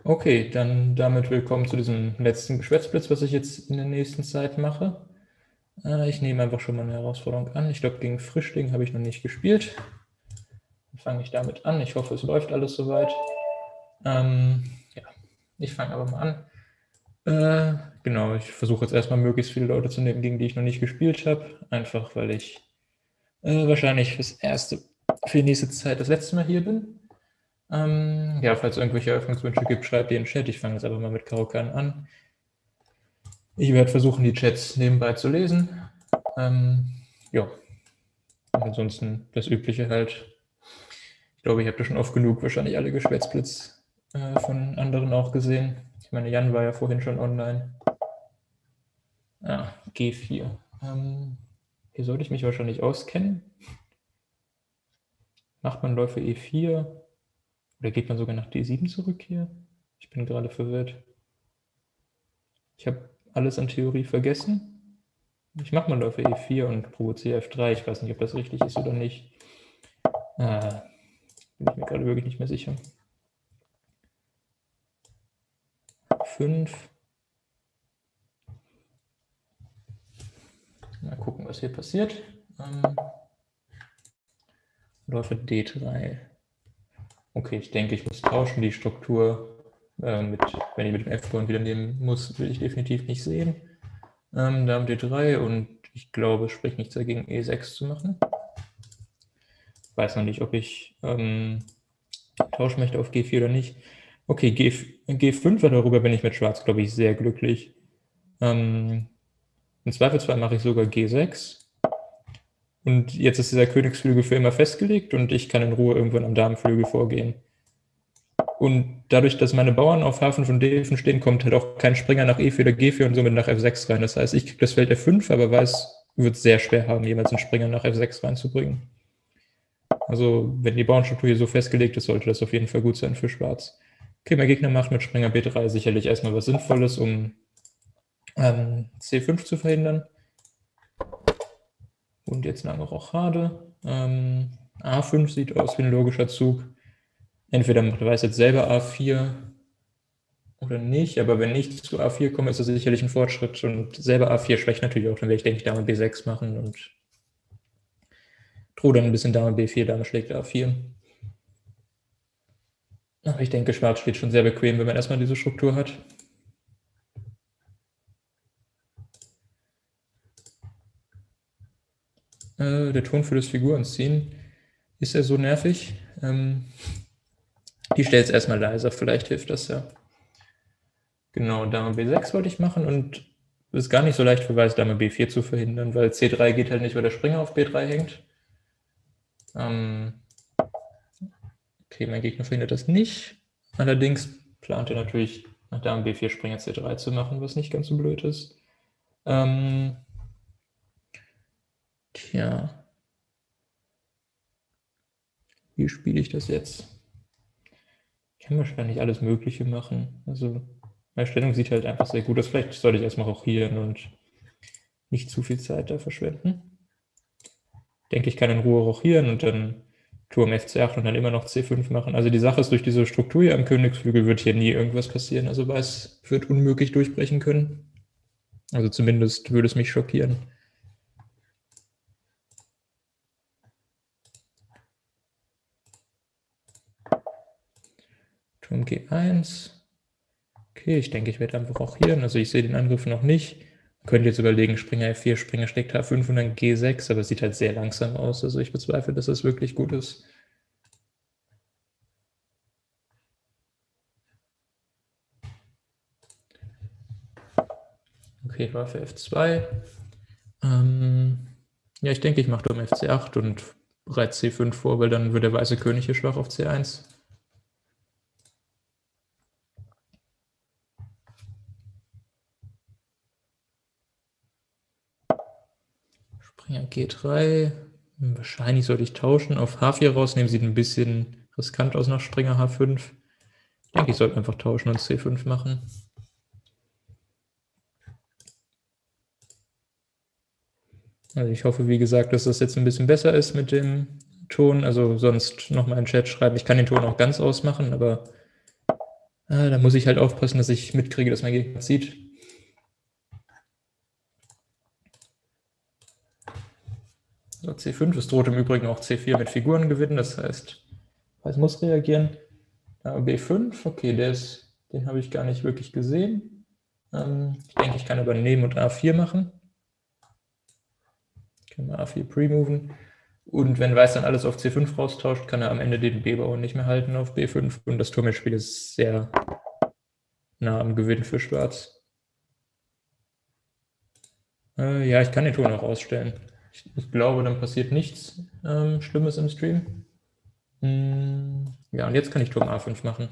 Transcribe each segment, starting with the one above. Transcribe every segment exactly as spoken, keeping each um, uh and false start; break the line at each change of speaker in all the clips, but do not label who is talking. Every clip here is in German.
Okay, dann damit willkommen zu diesem letzten Geschwätzblitz, was ich jetzt in der nächsten Zeit mache. Äh, ich nehme einfach schon mal eine Herausforderung an. Ich glaube, gegen Frischling habe ich noch nicht gespielt. Dann fange ich damit an. Ich hoffe, es läuft alles soweit. Ähm, ja, ich fange aber mal an. Äh, genau, ich versuche jetzt erstmal möglichst viele Leute zu nehmen, gegen die ich noch nicht gespielt habe. Einfach, weil ich äh, wahrscheinlich das erste für die nächste Zeit das letzte Mal hier bin. Ähm, ja, falls es irgendwelche Eröffnungswünsche gibt, schreibt die in den Chat. Ich fange jetzt aber mal mit Karokan an. Ich werde versuchen, die Chats nebenbei zu lesen. Ähm, ja, und ansonsten das Übliche halt. Ich glaube, ich habe da schon oft genug wahrscheinlich alle Geschwätzblitz äh, von anderen auch gesehen. Ich meine, Jan war ja vorhin schon online. Ah, G vier. Ähm, hier sollte ich mich wahrscheinlich auskennen. Macht man Läufe E vier? Oder geht man sogar nach D sieben zurück hier? Ich bin gerade verwirrt. Ich habe alles an Theorie vergessen. Ich mache mal Läufe E vier und provoziere F drei. Ich weiß nicht, ob das richtig ist oder nicht. Ah, bin ich mir gerade wirklich nicht mehr sicher. fünf. Mal gucken, was hier passiert. Ähm, Läufe D drei. Okay, ich denke, ich muss tauschen. Die Struktur, äh, mit, wenn ich mit dem F-Bauern wieder nehmen muss, will ich definitiv nicht sehen. Ähm, Dame D drei und ich glaube, es spricht nichts dagegen, E sechs zu machen. Ich weiß noch nicht, ob ich ähm, tauschen möchte auf G vier oder nicht. Okay, G, G fünf, darüber bin ich mit Schwarz, glaube ich, sehr glücklich. Ähm, Im Zweifelsfall mache ich sogar G sechs. Und jetzt ist dieser Königsflügel für immer festgelegt und ich kann in Ruhe irgendwann am Damenflügel vorgehen. Und dadurch, dass meine Bauern auf H fünf und D fünf stehen, kommt halt auch kein Springer nach E vier oder G vier und somit nach F sechs rein. Das heißt, ich kriege das Feld F fünf, aber weiß, wird es sehr schwer haben, jemals einen Springer nach F sechs reinzubringen. Also, wenn die Bauernstruktur hier so festgelegt ist, sollte das auf jeden Fall gut sein für Schwarz. Okay, mein Gegner macht mit Springer B drei sicherlich erstmal was Sinnvolles, um ähm, C fünf zu verhindern. Und jetzt lange Rochade. Ähm, A fünf sieht aus wie ein logischer Zug. Entweder macht Weiß jetzt selber A vier oder nicht, aber wenn ich zu A vier komme, ist das sicherlich ein Fortschritt. Und selber A vier schwächt natürlich auch, dann werde ich, denke ich, Dame B sechs machen und drohe dann ein bisschen Dame B vier, Dame schlägt A vier. Aber ich denke, Schwarz steht schon sehr bequem, wenn man erstmal diese Struktur hat. Äh, der Ton für das Figurenziehen, ist er so nervig? Ähm, ich stelle es erstmal leiser, vielleicht hilft das ja. Genau, Dame B sechs wollte ich machen und es ist gar nicht so leicht für Weiß, Dame B vier zu verhindern, weil C drei geht halt nicht, weil der Springer auf B drei hängt. Ähm, okay, mein Gegner verhindert das nicht. Allerdings plant er natürlich, nach Dame B vier Springer C drei zu machen, was nicht ganz so blöd ist. Ähm, tja. Wie spiele ich das jetzt? Ich kann wahrscheinlich alles Mögliche machen. Also, meine Stellung sieht halt einfach sehr gut aus. Vielleicht sollte ich erstmal rochieren und nicht zu viel Zeit da verschwenden. Ich denke, ich kann in Ruhe rochieren und dann Turm F C acht und dann immer noch C fünf machen. Also die Sache ist, durch diese Struktur hier am Königsflügel wird hier nie irgendwas passieren. Also Weiß wird unmöglich durchbrechen können. Also zumindest würde es mich schockieren. Turm G eins. Okay, ich denke, ich werde einfach rochieren. Also ich sehe den Angriff noch nicht. Man könnte jetzt überlegen, Springer F vier, Springer schlägt H fünf und dann G sechs, aber es sieht halt sehr langsam aus. Also ich bezweifle, dass das wirklich gut ist. Okay, Läufe F zwei. Ähm, ja, ich denke, ich mache Turm F C acht und bereite C fünf vor, weil dann wird der weiße König hier schwach auf C eins. Springer G drei. Wahrscheinlich sollte ich tauschen. Auf H vier rausnehmen, sieht ein bisschen riskant aus nach Springer H fünf. Ich denke, ich sollte einfach tauschen und C fünf machen. Also ich hoffe, wie gesagt, dass das jetzt ein bisschen besser ist mit dem Ton. Also sonst nochmal in den Chat schreiben. Ich kann den Ton auch ganz ausmachen, aber Äh, da muss ich halt aufpassen, dass ich mitkriege, dass mein Gegner zieht. So, C fünf, es droht im Übrigen auch C vier mit Figuren gewinnen, das heißt, Weiß muss reagieren. Äh, B fünf, okay, der ist, den habe ich gar nicht wirklich gesehen. Ähm, ich denke, ich kann aber nehmen und A vier machen. Ich kann mal A vier pre-moven. Und wenn Weiß dann alles auf C fünf raustauscht, kann er am Ende den B-Bauern nicht mehr halten auf B fünf. Und das Turmspiel ist sehr nah am Gewinn für Schwarz. Äh, ja, ich kann den Turm auch ausstellen. Ich, ich glaube, dann passiert nichts ähm, Schlimmes im Stream. Hm, ja, und jetzt kann ich Turm A fünf machen.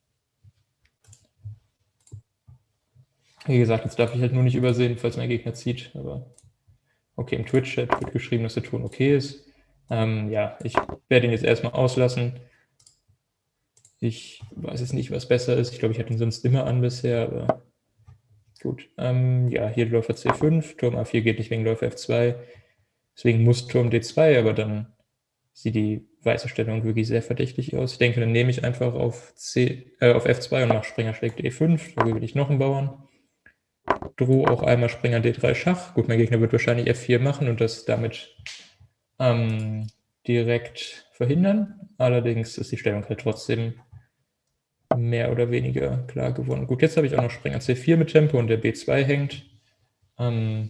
Wie gesagt, jetzt darf ich halt nur nicht übersehen, falls mein Gegner zieht. Aber okay, im Twitch-Chat wird geschrieben, dass der Ton okay ist. Ähm, ja, ich werde ihn jetzt erstmal auslassen. Ich weiß jetzt nicht, was besser ist. Ich glaube, ich hatte ihn sonst immer an bisher, aber gut. Ähm, ja, hier Läufer C fünf, Turm A vier geht nicht wegen Läufer F zwei. Deswegen muss Turm D zwei, aber dann sieht die weiße Stellung wirklich sehr verdächtig aus. Ich denke, dann nehme ich einfach auf, C, äh, auf F zwei und mache Springer schlägt E fünf. Da will ich noch einen Bauern. Drohe auch einmal Springer D drei Schach. Gut, mein Gegner wird wahrscheinlich F vier machen und das damit ähm, direkt verhindern. Allerdings ist die Stellung halt trotzdem mehr oder weniger klar gewonnen. Gut, jetzt habe ich auch noch Springer C vier mit Tempo und der B zwei hängt. Ähm,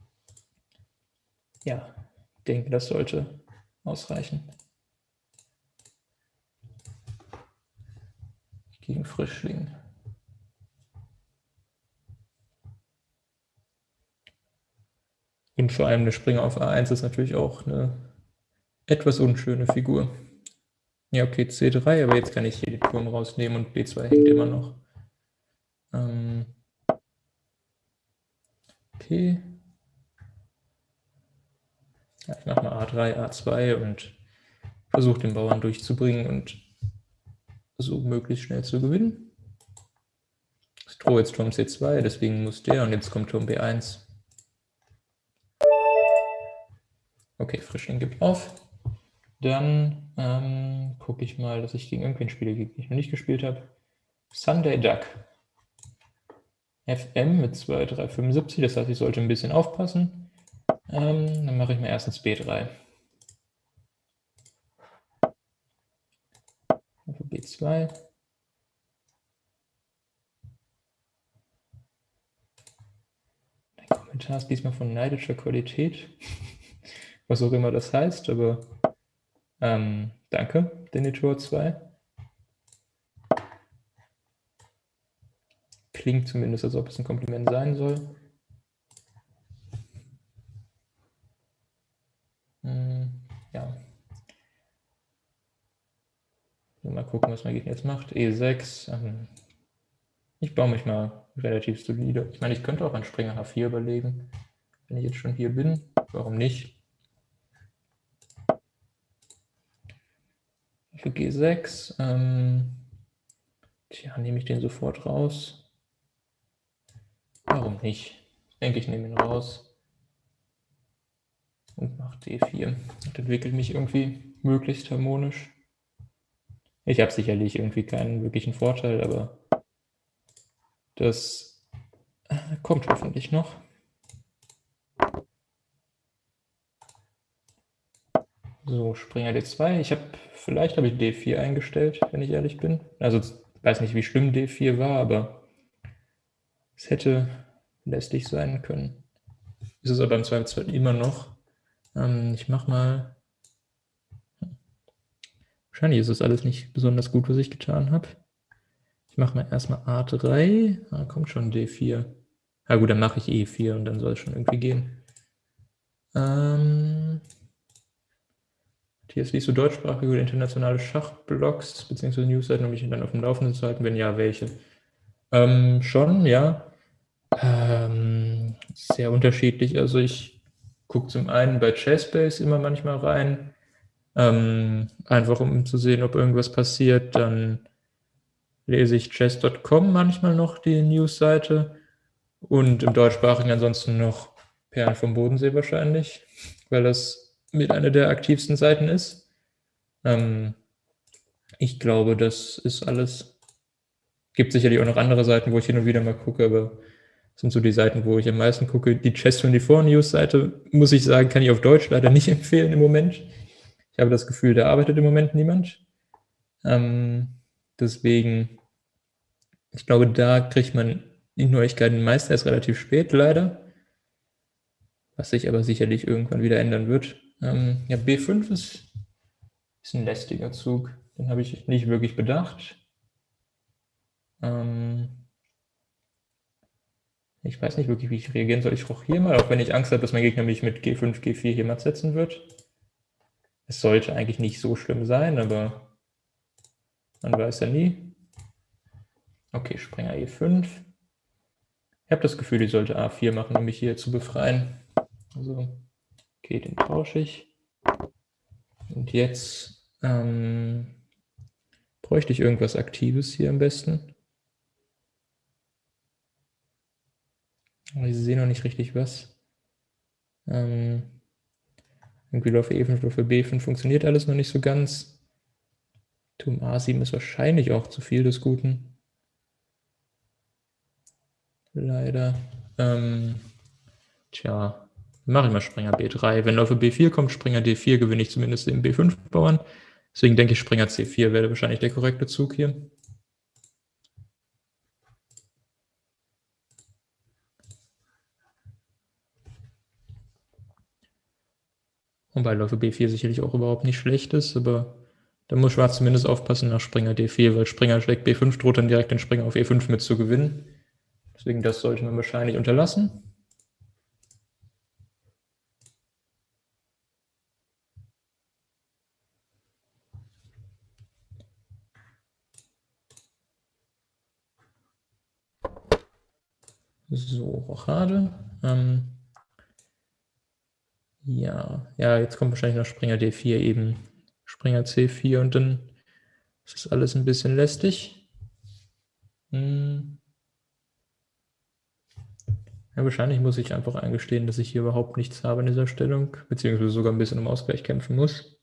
ja, ich denke, das sollte ausreichen. Gegen Frischling. Und vor allem der Springer auf A eins ist natürlich auch eine etwas unschöne Figur. Ja, okay, C drei, aber jetzt kann ich hier den Turm rausnehmen und B zwei hängt immer noch. Ähm, okay. Ja, ich mache mal A drei, A zwei und versuche den Bauern durchzubringen und so möglichst schnell zu gewinnen. Ich drohe jetzt Turm C zwei, deswegen muss der und jetzt kommt Turm B eins. Okay, Frischling gibt auf. Dann ähm, gucke ich mal, dass ich gegen irgendwen spiele, gegen den ich noch nicht gespielt habe. Sunday Duck. F M mit zwei drei fünfundsiebzig, das heißt, ich sollte ein bisschen aufpassen. Ähm, dann mache ich mal erstens B drei. Also B zwei. Dein Kommentar ist diesmal von neidischer Qualität. Was auch immer das heißt, aber ähm, danke, Denitor zwei. Klingt zumindest, als ob es ein Kompliment sein soll. Hm, ja. Mal gucken, was mein Gegner jetzt macht. E sechs. Ähm, ich baue mich mal relativ solide. Ich meine, ich könnte auch einen Springer H vier überlegen, wenn ich jetzt schon hier bin. Warum nicht? Für G sechs. Ähm, tja, nehme ich den sofort raus? Warum nicht? Ich denke, ich nehme ihn raus. Und mache D vier. Und entwickelt mich irgendwie möglichst harmonisch. Ich habe sicherlich irgendwie keinen wirklichen Vorteil, aber das kommt hoffentlich noch. So, Springer D zwei. Ich habe, vielleicht habe ich D vier eingestellt, wenn ich ehrlich bin. Also ich weiß nicht, wie schlimm D vier war, aber es hätte lästig sein können. Ist es aber im Zweifelsfall immer noch. Ähm, ich mache mal. Wahrscheinlich ist es alles nicht besonders gut, was ich getan habe. Ich mache mal erstmal A drei. Da kommt schon D vier. Na gut, dann mache ich E vier und dann soll es schon irgendwie gehen. Ähm, Matthias, liest du deutschsprachige oder internationale Schachblogs bzw. Newsseiten, um mich dann auf dem Laufenden zu halten? Wenn ja, welche? Ähm, schon, ja. Ähm, sehr unterschiedlich. Also ich gucke zum einen bei Chessbase immer manchmal rein, ähm, einfach um zu sehen, ob irgendwas passiert. Dann lese ich chess Punkt com manchmal noch, die Newsseite. Und im deutschsprachigen ansonsten noch Perlen vom Bodensee wahrscheinlich, weil das mit einer der aktivsten Seiten ist. Ähm, ich glaube, das ist alles. Gibt sicherlich auch noch andere Seiten, wo ich hin und wieder mal gucke, aber das sind so die Seiten, wo ich am meisten gucke. Die Chess vierundzwanzig News Seite, muss ich sagen, kann ich auf Deutsch leider nicht empfehlen im Moment. Ich habe das Gefühl, da arbeitet im Moment niemand. Ähm, deswegen, ich glaube, da kriegt man die Neuigkeiten meist erst relativ spät, leider. Was sich aber sicherlich irgendwann wieder ändern wird. Ähm, ja, B fünf ist, ist ein lästiger Zug. Den habe ich nicht wirklich bedacht. Ähm, ich weiß nicht wirklich, wie ich reagieren soll. Ich rochiere mal, auch wenn ich Angst habe, dass mein Gegner mich mit G fünf, G vier hier matt setzen wird. Es sollte eigentlich nicht so schlimm sein, aber man weiß ja nie. Okay, Springer E fünf. Ich habe das Gefühl, die sollte A vier machen, um mich hier zu befreien. Also, okay, den tausche ich. Und jetzt ähm, bräuchte ich irgendwas Aktives hier am besten. Aber ich sehe noch nicht richtig was. Ähm, irgendwie Läufer E fünf, Läufer B fünf funktioniert alles noch nicht so ganz. Turm A sieben ist wahrscheinlich auch zu viel des Guten. Leider. Ähm, tja, mache ich mal Springer B drei. Wenn Läufer B vier kommt, Springer D vier, gewinne ich zumindest den B fünf Bauern. Deswegen denke ich, Springer C vier wäre wahrscheinlich der korrekte Zug hier. Wobei Läufer B vier sicherlich auch überhaupt nicht schlecht ist, aber da muss Schwarz zumindest aufpassen nach Springer D vier, weil Springer schlägt B fünf, droht dann direkt den Springer auf E fünf mit zu gewinnen. Deswegen das sollte man wahrscheinlich unterlassen. So, Rochade. Ähm, ja, ja, jetzt kommt wahrscheinlich noch Springer D vier eben. Springer C vier und dann ist das alles ein bisschen lästig. Hm. Ja, wahrscheinlich muss ich einfach eingestehen, dass ich hier überhaupt nichts habe in dieser Stellung, beziehungsweise sogar ein bisschen um Ausgleich kämpfen muss.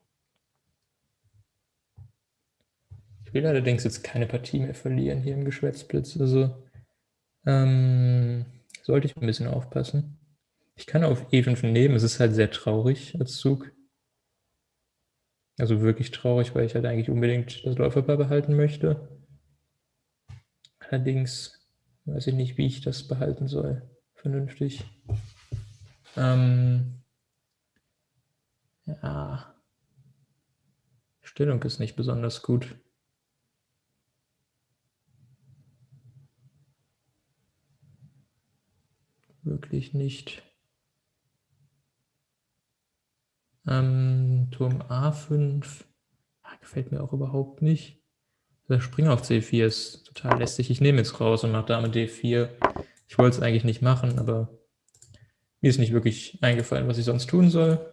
Ich will allerdings jetzt keine Partie mehr verlieren hier im Geschwätzblitz, also ähm, sollte ich ein bisschen aufpassen. Ich kann auf E fünf nehmen, es ist halt sehr traurig als Zug. Also wirklich traurig, weil ich halt eigentlich unbedingt das Läuferpaar behalten möchte. Allerdings weiß ich nicht, wie ich das behalten soll. Vernünftig. Ähm, ja. Stellung ist nicht besonders gut. Wirklich nicht. Ähm, Turm A fünf. Ah, gefällt mir auch überhaupt nicht. Der Springer auf C vier ist total lästig. Ich nehme jetzt raus und mache Dame D vier. Ich wollte es eigentlich nicht machen, aber mir ist nicht wirklich eingefallen, was ich sonst tun soll.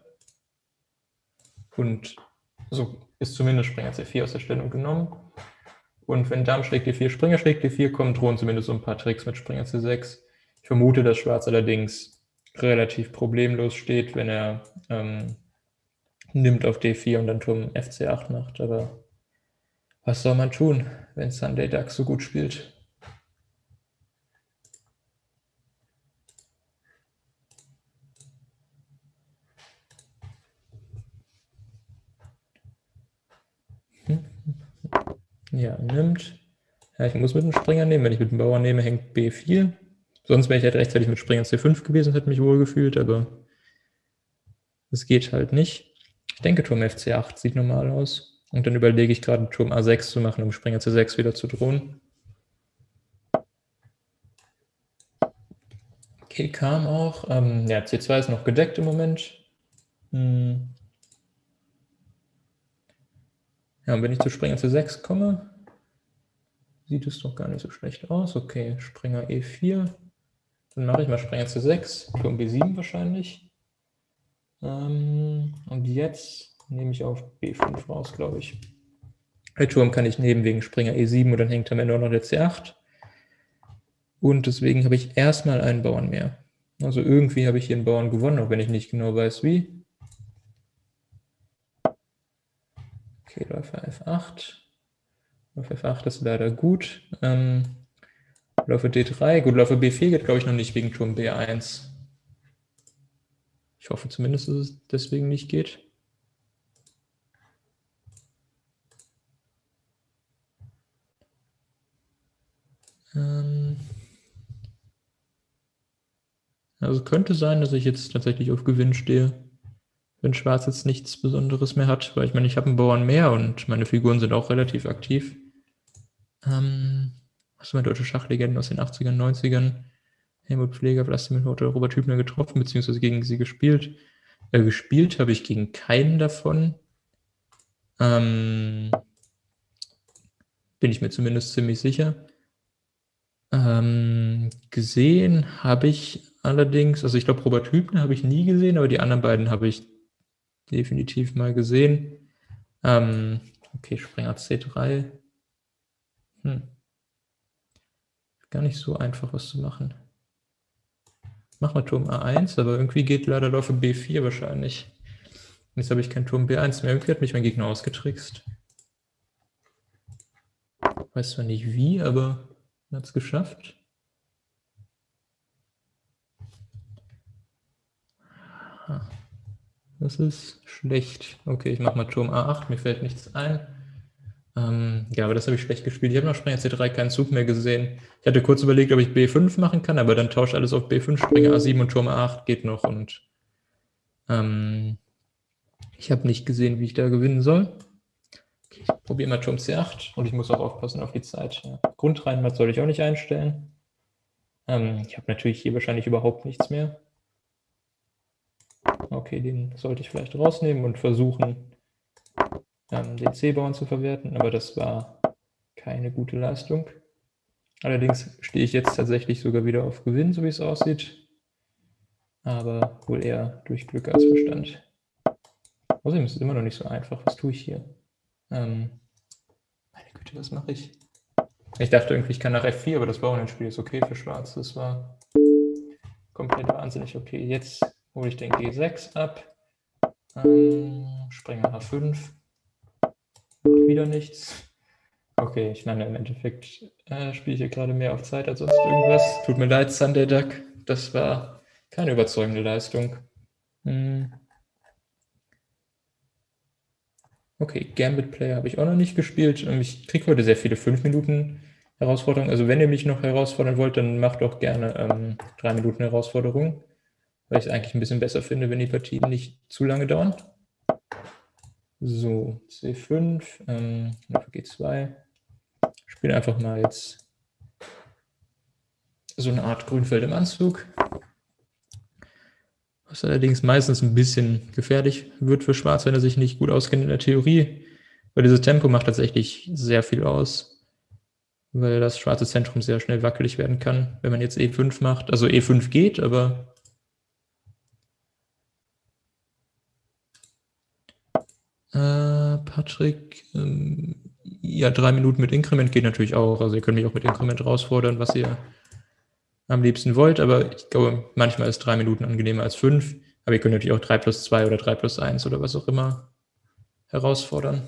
Und so ist zumindest Springer C vier aus der Stellung genommen. Und wenn Dame schlägt D vier, Springer schlägt D vier, kommen drohen zumindest so ein paar Tricks mit Springer C sechs. Ich vermute, dass Schwarz allerdings relativ problemlos steht, wenn er ähm, nimmt auf D vier und dann Turm F C acht macht. Aber was soll man tun, wenn Sunday Ducks so gut spielt? Ja, nimmt. Ja, ich muss mit dem Springer nehmen. Wenn ich mit dem Bauern nehme, hängt B vier. Sonst wäre ich halt rechtzeitig mit Springer C fünf gewesen, hätte mich wohl gefühlt, aber es geht halt nicht. Ich denke, Turm F C acht sieht normal aus. Und dann überlege ich gerade, Turm A sechs zu machen, um Springer C sechs wieder zu drohen. Okay, kam auch. Ähm, ja, C zwei ist noch gedeckt im Moment. Hm. Ja, und wenn ich zu Springer C sechs komme, sieht es doch gar nicht so schlecht aus. Okay, Springer E vier. Dann mache ich mal Springer C sechs, Turm B sieben wahrscheinlich. Ähm, und jetzt nehme ich auf B fünf raus, glaube ich. Der Turm kann ich nehmen wegen Springer E sieben und dann hängt am Ende auch noch der C acht. Und deswegen habe ich erstmal einen Bauern mehr. Also irgendwie habe ich hier einen Bauern gewonnen, auch wenn ich nicht genau weiß wie. Okay, Läufer F acht. Auf F acht ist leider gut. Ähm, Läufe D drei. Gut, Läufe B vier geht, glaube ich, noch nicht wegen Turm B eins. Ich hoffe zumindest, dass es deswegen nicht geht. Ähm also könnte sein, dass ich jetzt tatsächlich auf Gewinn stehe, wenn Schwarz jetzt nichts Besonderes mehr hat, weil ich meine, ich habe einen Bauern mehr und meine Figuren sind auch relativ aktiv. Ähm, was sind meine deutsche Schachlegenden aus den achtzigern, neunzigern? Helmut Pfleger, Wladimir Horta, Robert Hübner getroffen, beziehungsweise gegen sie gespielt. Äh, gespielt habe ich gegen keinen davon. Ähm, bin ich mir zumindest ziemlich sicher. Ähm, gesehen habe ich allerdings, also ich glaube, Robert Hübner habe ich nie gesehen, aber die anderen beiden habe ich definitiv mal gesehen. Ähm, okay, Springer C drei. Hm. Gar nicht so einfach, was zu machen. Mach mal Turm A eins, aber irgendwie geht leider Läufe B vier wahrscheinlich. Jetzt habe ich kein Turm B eins mehr. Irgendwie hat mich mein Gegner ausgetrickst. Weiß zwar nicht wie, aber er hat es geschafft. Das ist schlecht. Okay, ich mache mal Turm A acht, mir fällt nichts ein. Ähm, ja, aber das habe ich schlecht gespielt. Ich habe nach Springer C drei keinen Zug mehr gesehen. Ich hatte kurz überlegt, ob ich B fünf machen kann, aber dann tauscht alles auf B fünf, Springer A sieben und Turm A acht geht noch. Und ähm, ich habe nicht gesehen, wie ich da gewinnen soll. Okay, ich probiere mal Turm C acht und ich muss auch aufpassen auf die Zeit. Ja. Grundreihenmatt soll ich auch nicht einstellen. Ähm, ich habe natürlich hier wahrscheinlich überhaupt nichts mehr. Okay, den sollte ich vielleicht rausnehmen und versuchen, ähm, den C-Bauern zu verwerten, aber das war keine gute Leistung. Allerdings stehe ich jetzt tatsächlich sogar wieder auf Gewinn, so wie es aussieht, aber wohl eher durch Glück als Verstand. Außerdem ist es immer noch nicht so einfach. Was tue ich hier? Ähm, meine Güte, was mache ich? Ich dachte irgendwie, ich kann nach F vier, aber das Bauernspiel ist okay für Schwarz. Das war komplett wahnsinnig okay. Jetzt hole ich den G sechs ab. Ähm, Springer H fünf. Macht wieder nichts. Okay, ich meine, im Endeffekt äh, spiele ich hier gerade mehr auf Zeit als sonst irgendwas. Tut mir leid, Sunday Duck. Das war keine überzeugende Leistung. Hm. Okay, Gambit Player habe ich auch noch nicht gespielt. Ich kriege heute sehr viele fünf Minuten Herausforderungen. Also wenn ihr mich noch herausfordern wollt, dann macht doch gerne ähm, drei Minuten Herausforderungen, weil ich es eigentlich ein bisschen besser finde, wenn die Partien nicht zu lange dauern. So, C fünf, ähm, G zwei. Ich spiele einfach mal jetzt so eine Art Grünfeld im Anzug. Was allerdings meistens ein bisschen gefährlich wird für Schwarz, wenn er sich nicht gut auskennt in der Theorie. Weil dieses Tempo macht tatsächlich sehr viel aus. Weil das schwarze Zentrum sehr schnell wackelig werden kann, wenn man jetzt E fünf macht. Also E fünf geht, aber äh, Patrick, ähm, ja, drei Minuten mit Inkrement geht natürlich auch. Also ihr könnt mich auch mit Inkrement herausfordern, was ihr am liebsten wollt, aber ich glaube, manchmal ist drei Minuten angenehmer als fünf. Aber ihr könnt natürlich auch drei plus zwei oder drei plus eins oder was auch immer herausfordern.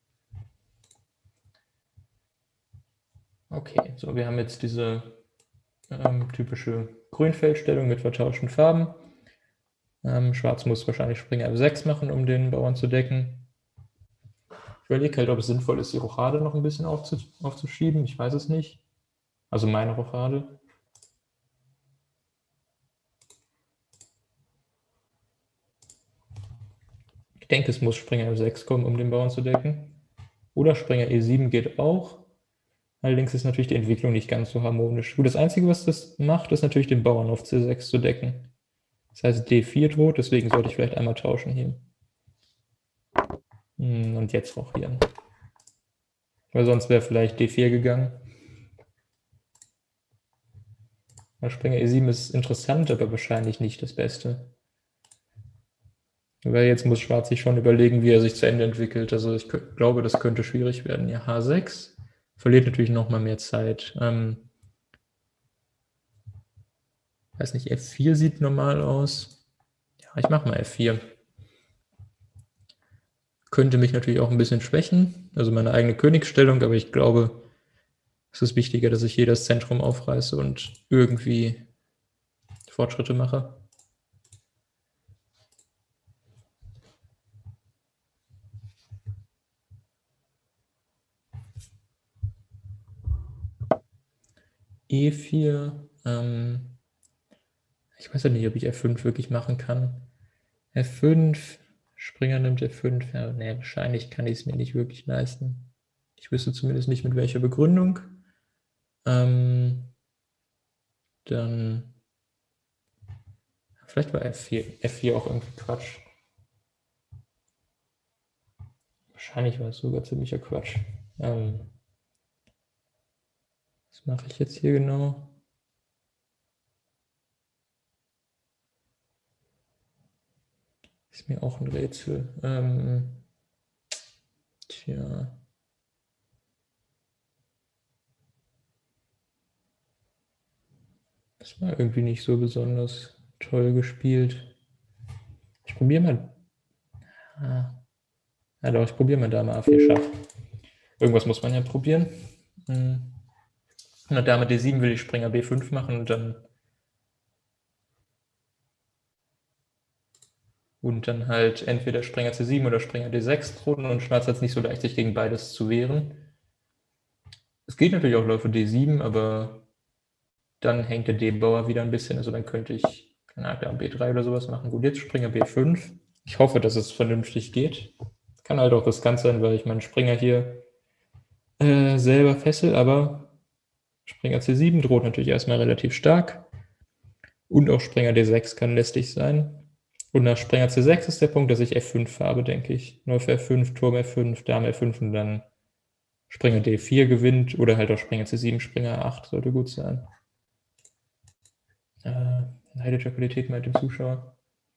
Okay, so, wir haben jetzt diese ähm, typische Grünfeldstellung mit vertauschten Farben. Ähm, Schwarz muss wahrscheinlich Springer F sechs machen, um den Bauern zu decken. Ich überlege halt, ob es sinnvoll ist, die Rochade noch ein bisschen aufzuschieben. Ich weiß es nicht. Also meine Rochade. Ich denke, es muss Springer F sechs kommen, um den Bauern zu decken. Oder Springer E sieben geht auch. Allerdings ist natürlich die Entwicklung nicht ganz so harmonisch. Gut, das Einzige, was das macht, ist natürlich den Bauern auf C sechs zu decken. Das heißt, D vier droht, deswegen sollte ich vielleicht einmal tauschen hier. Und jetzt rochieren. Weil sonst wäre vielleicht D vier gegangen. Der Springer E sieben ist interessant, aber wahrscheinlich nicht das Beste. Weil jetzt muss Schwarz sich schon überlegen, wie er sich zu Ende entwickelt. Also ich glaube, das könnte schwierig werden. Ja, H sechs verliert natürlich nochmal mehr Zeit. Ähm, weiß nicht, F vier sieht normal aus. Ja, ich mache mal F vier. könnte mich natürlich auch ein bisschen schwächen, also meine eigene Königsstellung, aber ich glaube, es ist wichtiger, dass ich hier das Zentrum aufreiße und irgendwie Fortschritte mache. E vier, ähm, ich weiß ja nicht, ob ich F fünf wirklich machen kann. F fünf, Springer nimmt F fünf, ja, nee, wahrscheinlich kann ich es mir nicht wirklich leisten. Ich wüsste zumindest nicht, mit welcher Begründung. Ähm, dann, vielleicht war F vier, F vier auch irgendwie Quatsch. Wahrscheinlich war es sogar ziemlicher Quatsch. Ähm, was mache ich jetzt hier genau? Ist mir auch ein Rätsel. Ähm, tja. Das war irgendwie nicht so besonders toll gespielt. Ich probiere mal. Ah. Ja doch, ich probiere mal Dame A vier Schach. Irgendwas muss man ja probieren. Und hm. Dame D sieben will ich Springer B fünf machen und dann und dann halt entweder Springer C sieben oder Springer D sechs drohen und Schwarz hat es nicht so leicht, sich gegen beides zu wehren. Es geht natürlich auch Läufe D sieben, aber dann hängt der D-Bauer wieder ein bisschen, also dann könnte ich, keine Ahnung, B drei oder sowas machen. Gut, jetzt Springer B fünf. Ich hoffe, dass es vernünftig geht. Kann halt auch riskant sein, weil ich meinen Springer hier äh, selber fessel, aber Springer C sieben droht natürlich erstmal relativ stark. Und auch Springer D sechs kann lästig sein. Und nach Springer C sechs ist der Punkt, dass ich F fünf habe, denke ich. Läufe F fünf, Turm F fünf, Dame F fünf und dann Springer D vier gewinnt oder halt auch Springer C sieben, Springer A acht sollte gut sein. Äh, neidischer Qualität mit dem Zuschauer.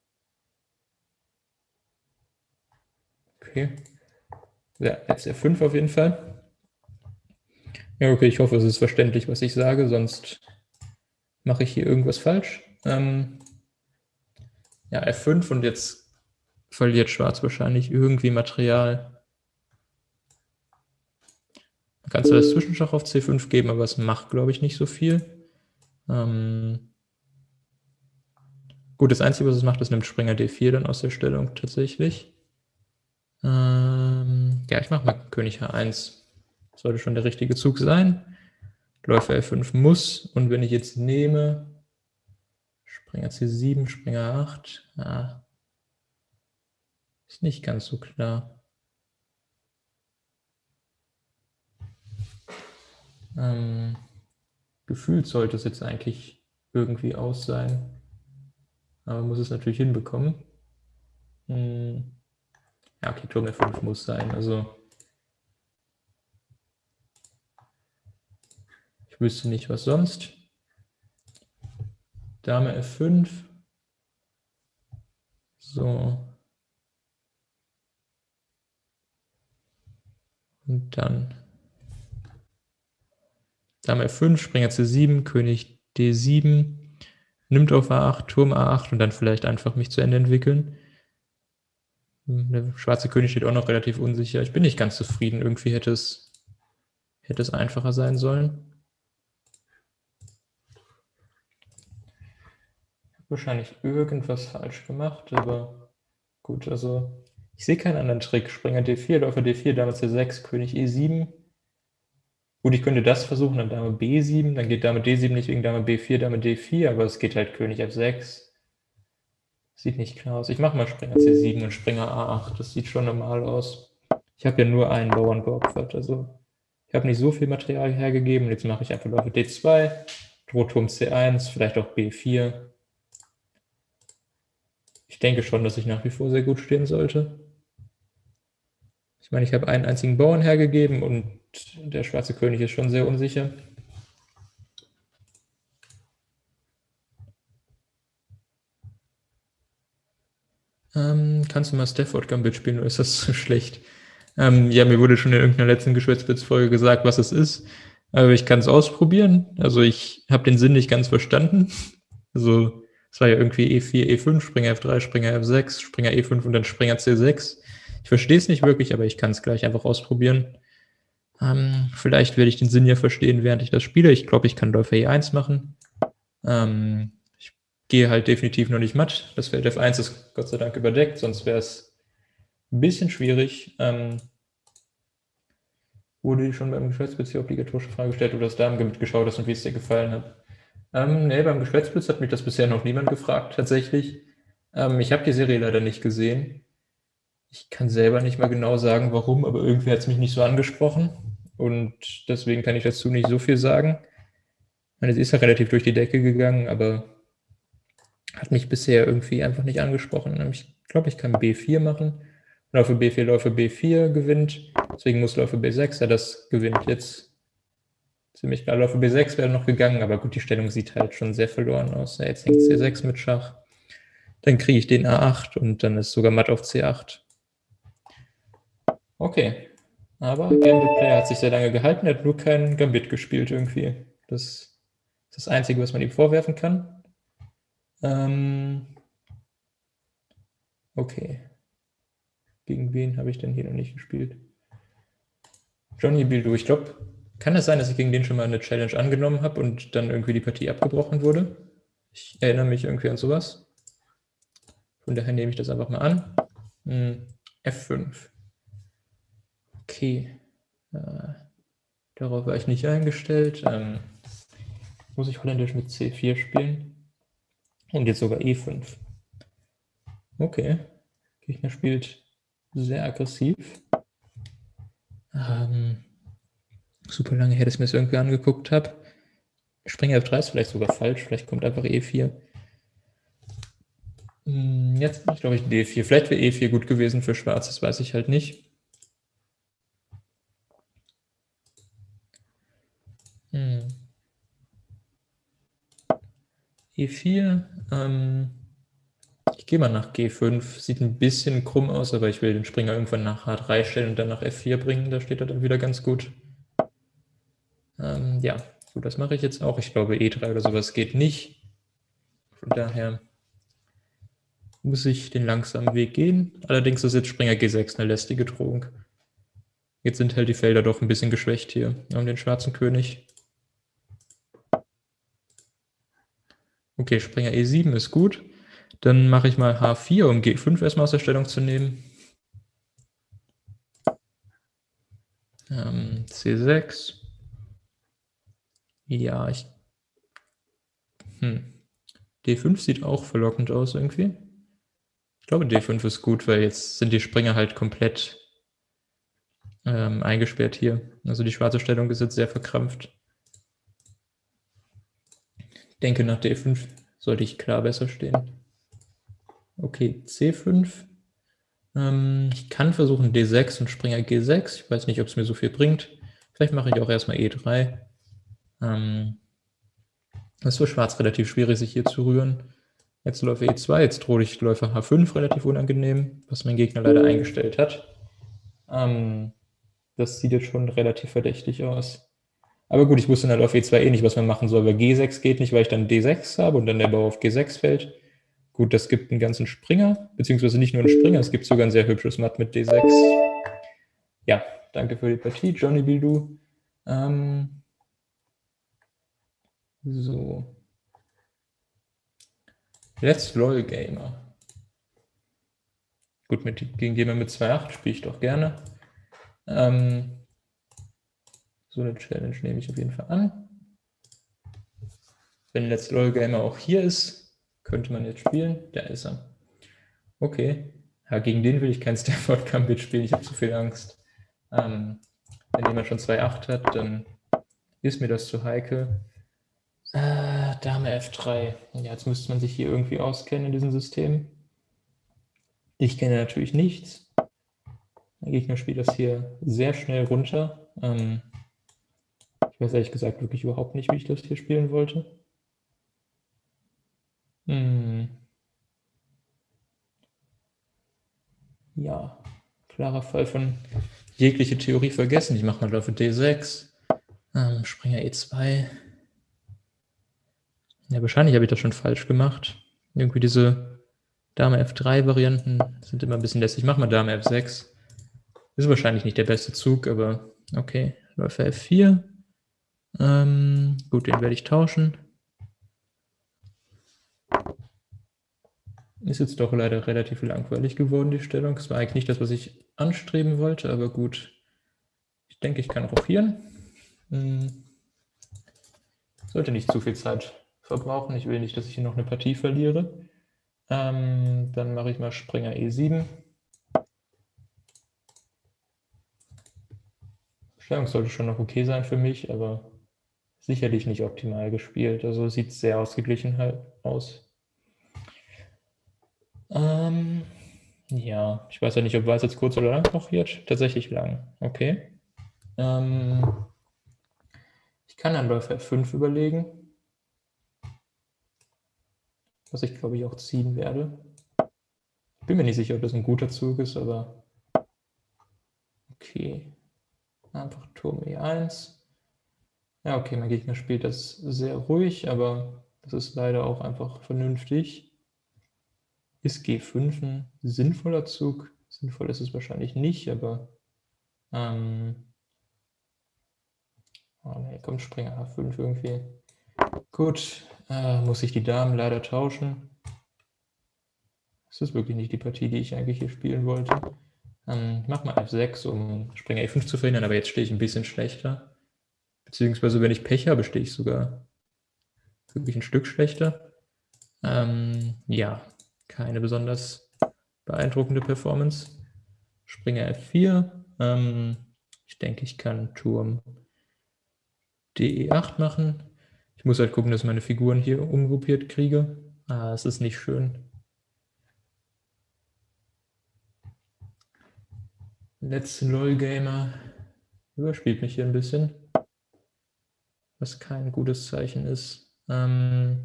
Okay. Ja, jetzt F fünf auf jeden Fall. Ja, okay, ich hoffe, es ist verständlich, was ich sage, sonst mache ich hier irgendwas falsch. Ähm, ja, F fünf und jetzt verliert Schwarz wahrscheinlich irgendwie Material. Man kann zwar das Zwischenschach auf C fünf geben, aber es macht, glaube ich, nicht so viel. Ähm, gut, das Einzige, was es macht, ist, nimmt Springer D vier dann aus der Stellung tatsächlich. Ähm, ja, ich mache mal König H eins. Sollte schon der richtige Zug sein. Läufer F fünf muss. Und wenn ich jetzt nehme, Springer C sieben, Springer A acht, ah, ist nicht ganz so klar. Ähm, gefühlt sollte es jetzt eigentlich irgendwie aus sein. Aber muss es natürlich hinbekommen. Hm. Ja, okay, Turm F fünf muss sein. Also ich wüsste nicht, was sonst. Dame F fünf. So. Und dann Dame F fünf, Springer C sieben, König D sieben, nimmt auf A acht, Turm A acht und dann vielleicht einfach mich zu Ende entwickeln. Der schwarze König steht auch noch relativ unsicher. Ich bin nicht ganz zufrieden. Irgendwie hätte es, hätte es einfacher sein sollen. Ich habe wahrscheinlich irgendwas falsch gemacht, aber gut, also ich sehe keinen anderen Trick. Springer D vier, Läufer D vier, Dame C sechs, König E sieben. Gut, ich könnte das versuchen, dann Dame B sieben, dann geht Dame D sieben nicht wegen Dame B vier, Dame D vier, aber es geht halt König F sechs. Sieht nicht klar aus. Ich mache mal Springer C sieben und Springer A acht, das sieht schon normal aus. Ich habe ja nur einen Bauern geopfert, also ich habe nicht so viel Material hergegeben. Jetzt mache ich einfach Läufe D zwei, Drohturm C eins, vielleicht auch B vier. Ich denke schon, dass ich nach wie vor sehr gut stehen sollte. Ich meine, ich habe einen einzigen Bauern hergegeben und der schwarze König ist schon sehr unsicher. Ähm, kannst du mal Stafford Gambit spielen oder ist das zu schlecht? Ähm, ja, mir wurde schon in irgendeiner letzten Geschwätzblitz-Folge gesagt, was es ist. Aber ich kann es ausprobieren. Also ich habe den Sinn nicht ganz verstanden. Also es war ja irgendwie E vier, E fünf, Springer F drei, Springer F sechs, Springer E fünf und dann Springer C sechs. Ich verstehe es nicht wirklich, aber ich kann es gleich einfach ausprobieren. Ähm, vielleicht werde ich den Sinn ja verstehen, während ich das spiele. Ich glaube, ich kann Läufer E eins machen. Ähm, ich gehe halt definitiv noch nicht matt. Das Feld F eins ist Gott sei Dank überdeckt, sonst wäre es ein bisschen schwierig. Ähm, wurde dir schon beim Geschlechtsblitz die obligatorische Frage gestellt, oder hast du da mitgeschaut hast und wie es dir gefallen hat? Ähm, nee, beim Geschlechtsblitz hat mich das bisher noch niemand gefragt, tatsächlich. Ähm, ich habe die Serie leider nicht gesehen. Ich kann selber nicht mal genau sagen, warum, aber irgendwie hat es mich nicht so angesprochen. Und deswegen kann ich dazu nicht so viel sagen. Ich meine, sie ist ja relativ durch die Decke gegangen, aber hat mich bisher irgendwie einfach nicht angesprochen. Ich glaube, ich kann B vier machen. Läufe B vier, Läufe B vier gewinnt. Deswegen muss Läufe B sechs, ja, das gewinnt jetzt ziemlich klar. Läufe B sechs wäre noch gegangen, aber gut, die Stellung sieht halt schon sehr verloren aus. Ja, jetzt hängt C sechs mit Schach. Dann kriege ich den A acht und dann ist sogar matt auf C acht. Okay, aber Gambit Player hat sich sehr lange gehalten, er hat nur kein Gambit gespielt irgendwie. Das ist das Einzige, was man ihm vorwerfen kann. Ähm, okay. Gegen wen habe ich denn hier noch nicht gespielt? Johnny Bildu, ich glaube, kann es sein, dass ich gegen den schon mal eine Challenge angenommen habe und dann irgendwie die Partie abgebrochen wurde? Ich erinnere mich irgendwie an sowas. Von daher nehme ich das einfach mal an. Hm, F fünf. Okay. Äh, darauf war ich nicht eingestellt. Ähm, muss ich Holländisch mit C vier spielen? Und jetzt sogar E fünf. Okay. Gegner spielt sehr aggressiv. Ähm, super lange her, dass ich mir das irgendwie angeguckt habe. Springer F drei ist vielleicht sogar falsch. Vielleicht kommt einfach E vier. Jetzt mache ich, glaube ich, D vier. Vielleicht wäre E vier gut gewesen für Schwarz, das weiß ich halt nicht. Hm. E vier. Ähm, ich gehe mal nach G fünf. Sieht ein bisschen krumm aus, aber ich will den Springer irgendwann nach H drei stellen und dann nach F vier bringen. Da steht er dann wieder ganz gut. Ähm, ja, gut, das mache ich jetzt auch. Ich glaube, E drei oder sowas geht nicht. Von daher muss ich den langsamen Weg gehen. Allerdings ist jetzt Springer G sechs eine lästige Drohung. Jetzt sind halt die Felder doch ein bisschen geschwächt hier. Wir haben den schwarzen König. Okay, Springer E sieben ist gut. Dann mache ich mal H vier, um G fünf erstmal aus der Stellung zu nehmen. Ähm, C sechs. Ja, ich... Hm. D fünf sieht auch verlockend aus irgendwie. Ich glaube, D fünf ist gut, weil jetzt sind die Springer halt komplett ähm, eingesperrt hier. Also die schwarze Stellung ist jetzt sehr verkrampft. Ich denke, nach D fünf sollte ich klar besser stehen. Okay, C fünf. Ähm, ich kann versuchen D sechs und Springer G sechs. Ich weiß nicht, ob es mir so viel bringt. Vielleicht mache ich auch erstmal E drei. Ähm, das ist für Schwarz relativ schwierig, sich hier zu rühren. Jetzt Läufer E zwei, jetzt drohe ich Läufer H fünf, relativ unangenehm, was mein Gegner leider eingestellt hat. Ähm, das sieht jetzt schon relativ verdächtig aus. Aber gut, ich wusste dann auf E zwei eh nicht, was man machen soll, weil G sechs geht nicht, weil ich dann D sechs habe und dann der Bauer auf G sechs fällt. Gut, das gibt einen ganzen Springer, beziehungsweise nicht nur einen Springer, es gibt sogar ein sehr hübsches Matt mit D sechs. Ja, danke für die Partie, Johnny Bildu. Ähm, so. Let's Loyal Gamer. Gut, mit, gegen jemanden mit zwei acht spiele ich doch gerne. Ähm, so eine Challenge nehme ich auf jeden Fall an. Wenn Let's Loyal Gamer auch hier ist, könnte man jetzt spielen. Da ist er. Okay. Ja, gegen den will ich kein Stafford Gambit spielen. Ich habe zu viel Angst. Ähm, wenn jemand schon zwei acht hat, dann ist mir das zu heikel. Äh, Dame F drei. Ja, jetzt müsste man sich hier irgendwie auskennen in diesem System. Ich kenne natürlich nichts. Der Gegner spielt das hier sehr schnell runter. Ähm, ich weiß ehrlich gesagt wirklich überhaupt nicht, wie ich das hier spielen wollte. Hm. Ja, klarer Fall von jegliche Theorie vergessen. Ich mache mal Läufe D sechs, ähm, Springer E zwei. Ja, wahrscheinlich habe ich das schon falsch gemacht. Irgendwie diese Dame F drei Varianten sind immer ein bisschen lästig. Ich mache mal Dame F sechs. Ist wahrscheinlich nicht der beste Zug, aber okay. Läufer F vier. Ähm, gut, den werde ich tauschen. Ist jetzt doch leider relativ langweilig geworden, die Stellung. Das war eigentlich nicht das, was ich anstreben wollte, aber gut. Ich denke, ich kann rochieren. Hm. Sollte nicht zu viel Zeit verbrauchen. Ich will nicht, dass ich hier noch eine Partie verliere. Ähm, dann mache ich mal Springer E sieben. Stellung sollte schon noch okay sein für mich, aber sicherlich nicht optimal gespielt. Also sieht sehr ausgeglichen halt aus. Ähm, ja, ich weiß ja nicht, ob Weiß jetzt kurz oder lang rochiert. Tatsächlich lang. Okay. Ähm, ich kann dann Läufer F fünf überlegen. Was ich, glaube ich, auch ziehen werde. Ich bin mir nicht sicher, ob das ein guter Zug ist, aber okay. Einfach Turm E eins. Ja, okay, mein Gegner spielt das sehr ruhig, aber das ist leider auch einfach vernünftig. Ist G fünf ein sinnvoller Zug? Sinnvoll ist es wahrscheinlich nicht, aber ähm, oh ne, kommt Springer H fünf irgendwie. Gut, äh, muss ich die Damen leider tauschen. Das ist wirklich nicht die Partie, die ich eigentlich hier spielen wollte. Ähm, ich mach mal F sechs, um Springer E fünf zu verhindern, aber jetzt stehe ich ein bisschen schlechter. Beziehungsweise, wenn ich Pech habe, stehe ich sogar wirklich ein Stück schlechter. Ähm, ja, keine besonders beeindruckende Performance. Springer F vier. Ähm, ich denke, ich kann Turm D E acht machen. Ich muss halt gucken, dass ich meine Figuren hier umgruppiert kriege. Ah, es ist nicht schön. Letzte LOL-Gamer überspielt mich hier ein bisschen. Was kein gutes Zeichen ist. Ähm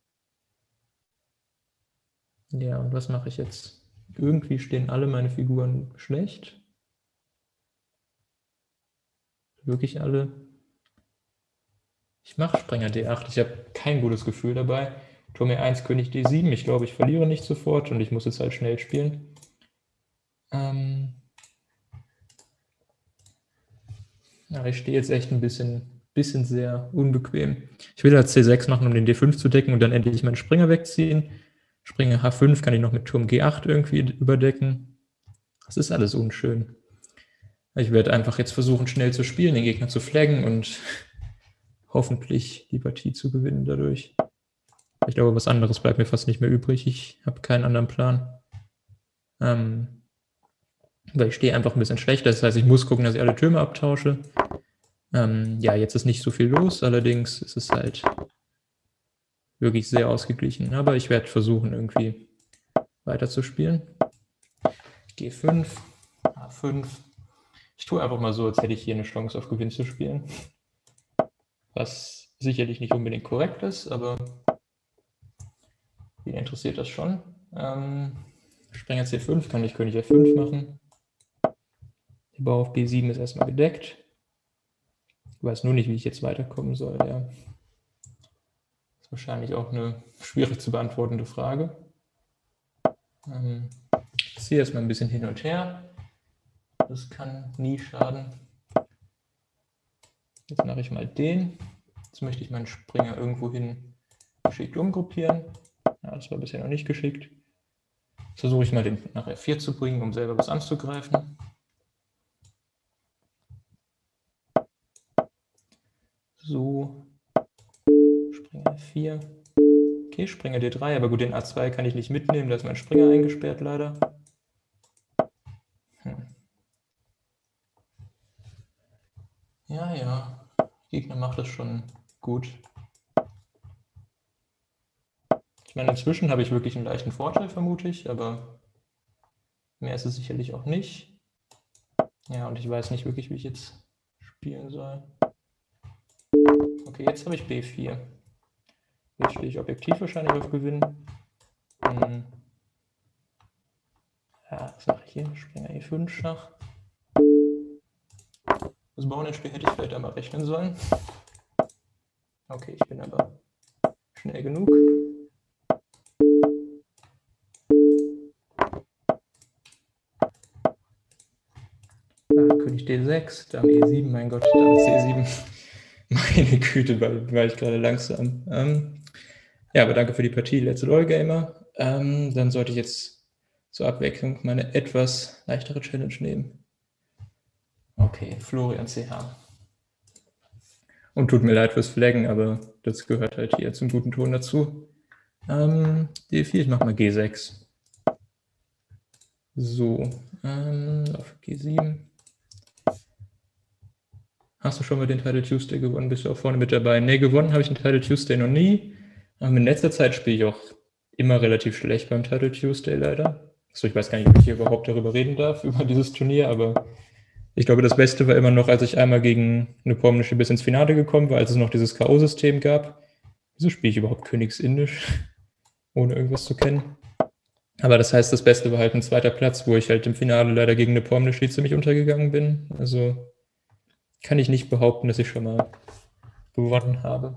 ja, und was mache ich jetzt? Irgendwie stehen alle meine Figuren schlecht. Wirklich alle. Ich mache Springer D acht. Ich habe kein gutes Gefühl dabei. Turm E eins, König D sieben. Ich glaube, ich verliere nicht sofort und ich muss jetzt halt schnell spielen. Ähm ja, ich stehe jetzt echt ein bisschen, bisschen sehr unbequem. Ich will halt C sechs machen, um den D fünf zu decken und dann endlich meinen Springer wegziehen. Springer H fünf kann ich noch mit Turm G acht irgendwie überdecken. Das ist alles unschön. Ich werde einfach jetzt versuchen, schnell zu spielen, den Gegner zu flaggen und hoffentlich die Partie zu gewinnen dadurch. Ich glaube, was anderes bleibt mir fast nicht mehr übrig. Ich habe keinen anderen Plan. Ähm, weil ich stehe einfach ein bisschen schlechter. Das heißt, ich muss gucken, dass ich alle Türme abtausche. Ähm, ja, jetzt ist nicht so viel los. Allerdings ist es halt wirklich sehr ausgeglichen. Aber ich werde versuchen, irgendwie weiter zu spielen. G fünf, H fünf. Ich tue einfach mal so, als hätte ich hier eine Chance auf Gewinn zu spielen. Was sicherlich nicht unbedingt korrekt ist, aber wen interessiert das schon? Ähm, Springer C fünf, kann ich König F fünf machen. Der Bau auf B sieben ist erstmal gedeckt. Ich weiß nur nicht, wie ich jetzt weiterkommen soll. Ja. Das ist wahrscheinlich auch eine schwierig zu beantwortende Frage. Ähm, ich ziehe erstmal ein bisschen hin und her. Das kann nie schaden. Jetzt mache ich mal den. Jetzt möchte ich meinen Springer irgendwohin geschickt umgruppieren. Ja, das war bisher noch nicht geschickt. Jetzt versuche ich mal den nach F vier zu bringen, um selber was anzugreifen. So, Springer F vier. Okay, Springer D drei, aber gut, den A zwei kann ich nicht mitnehmen, da ist mein Springer eingesperrt leider. Hm. Ja, ja, der Gegner macht das schon gut. Ich meine, inzwischen habe ich wirklich einen leichten Vorteil, vermute ich, aber mehr ist es sicherlich auch nicht. Ja, und ich weiß nicht wirklich, wie ich jetzt spielen soll. Okay, jetzt habe ich B vier. Jetzt stehe ich objektiv wahrscheinlich auf Gewinn. Hm. Ja, was mache ich hier? Springer E fünf Schach. Das Bauernspiel hätte ich vielleicht einmal rechnen sollen. Okay, ich bin aber schnell genug. König D sechs, Dame E sieben, mein Gott, Dame C sieben. Meine Güte, war, war ich gerade langsam. Ähm, ja, aber danke für die Partie, Let's LOL Gamer. Ähm, dann sollte ich jetzt zur Abwechslung meine etwas leichtere Challenge nehmen. Okay, Florian C H. Und tut mir leid fürs Flaggen, aber das gehört halt hier zum guten Ton dazu. Ähm, D vier, ich mache mal G sechs. So, ähm, auf G sieben. Hast du schon mal den Title Tuesday gewonnen? Bist du auch vorne mit dabei? Ne, gewonnen habe ich den Title Tuesday noch nie. Aber in letzter Zeit spiele ich auch immer relativ schlecht beim Title Tuesday leider. Also ich weiß gar nicht, ob ich hier überhaupt darüber reden darf, über dieses Turnier, aber ich glaube, das Beste war immer noch, als ich einmal gegen eine polnische bis ins Finale gekommen war, als es noch dieses K O-System gab. Wieso spiele ich überhaupt Königsindisch, ohne irgendwas zu kennen? Aber das heißt, das Beste war halt ein zweiter Platz, wo ich halt im Finale leider gegen eine polnische ziemlich untergegangen bin. Also kann ich nicht behaupten, dass ich schon mal gewonnen habe.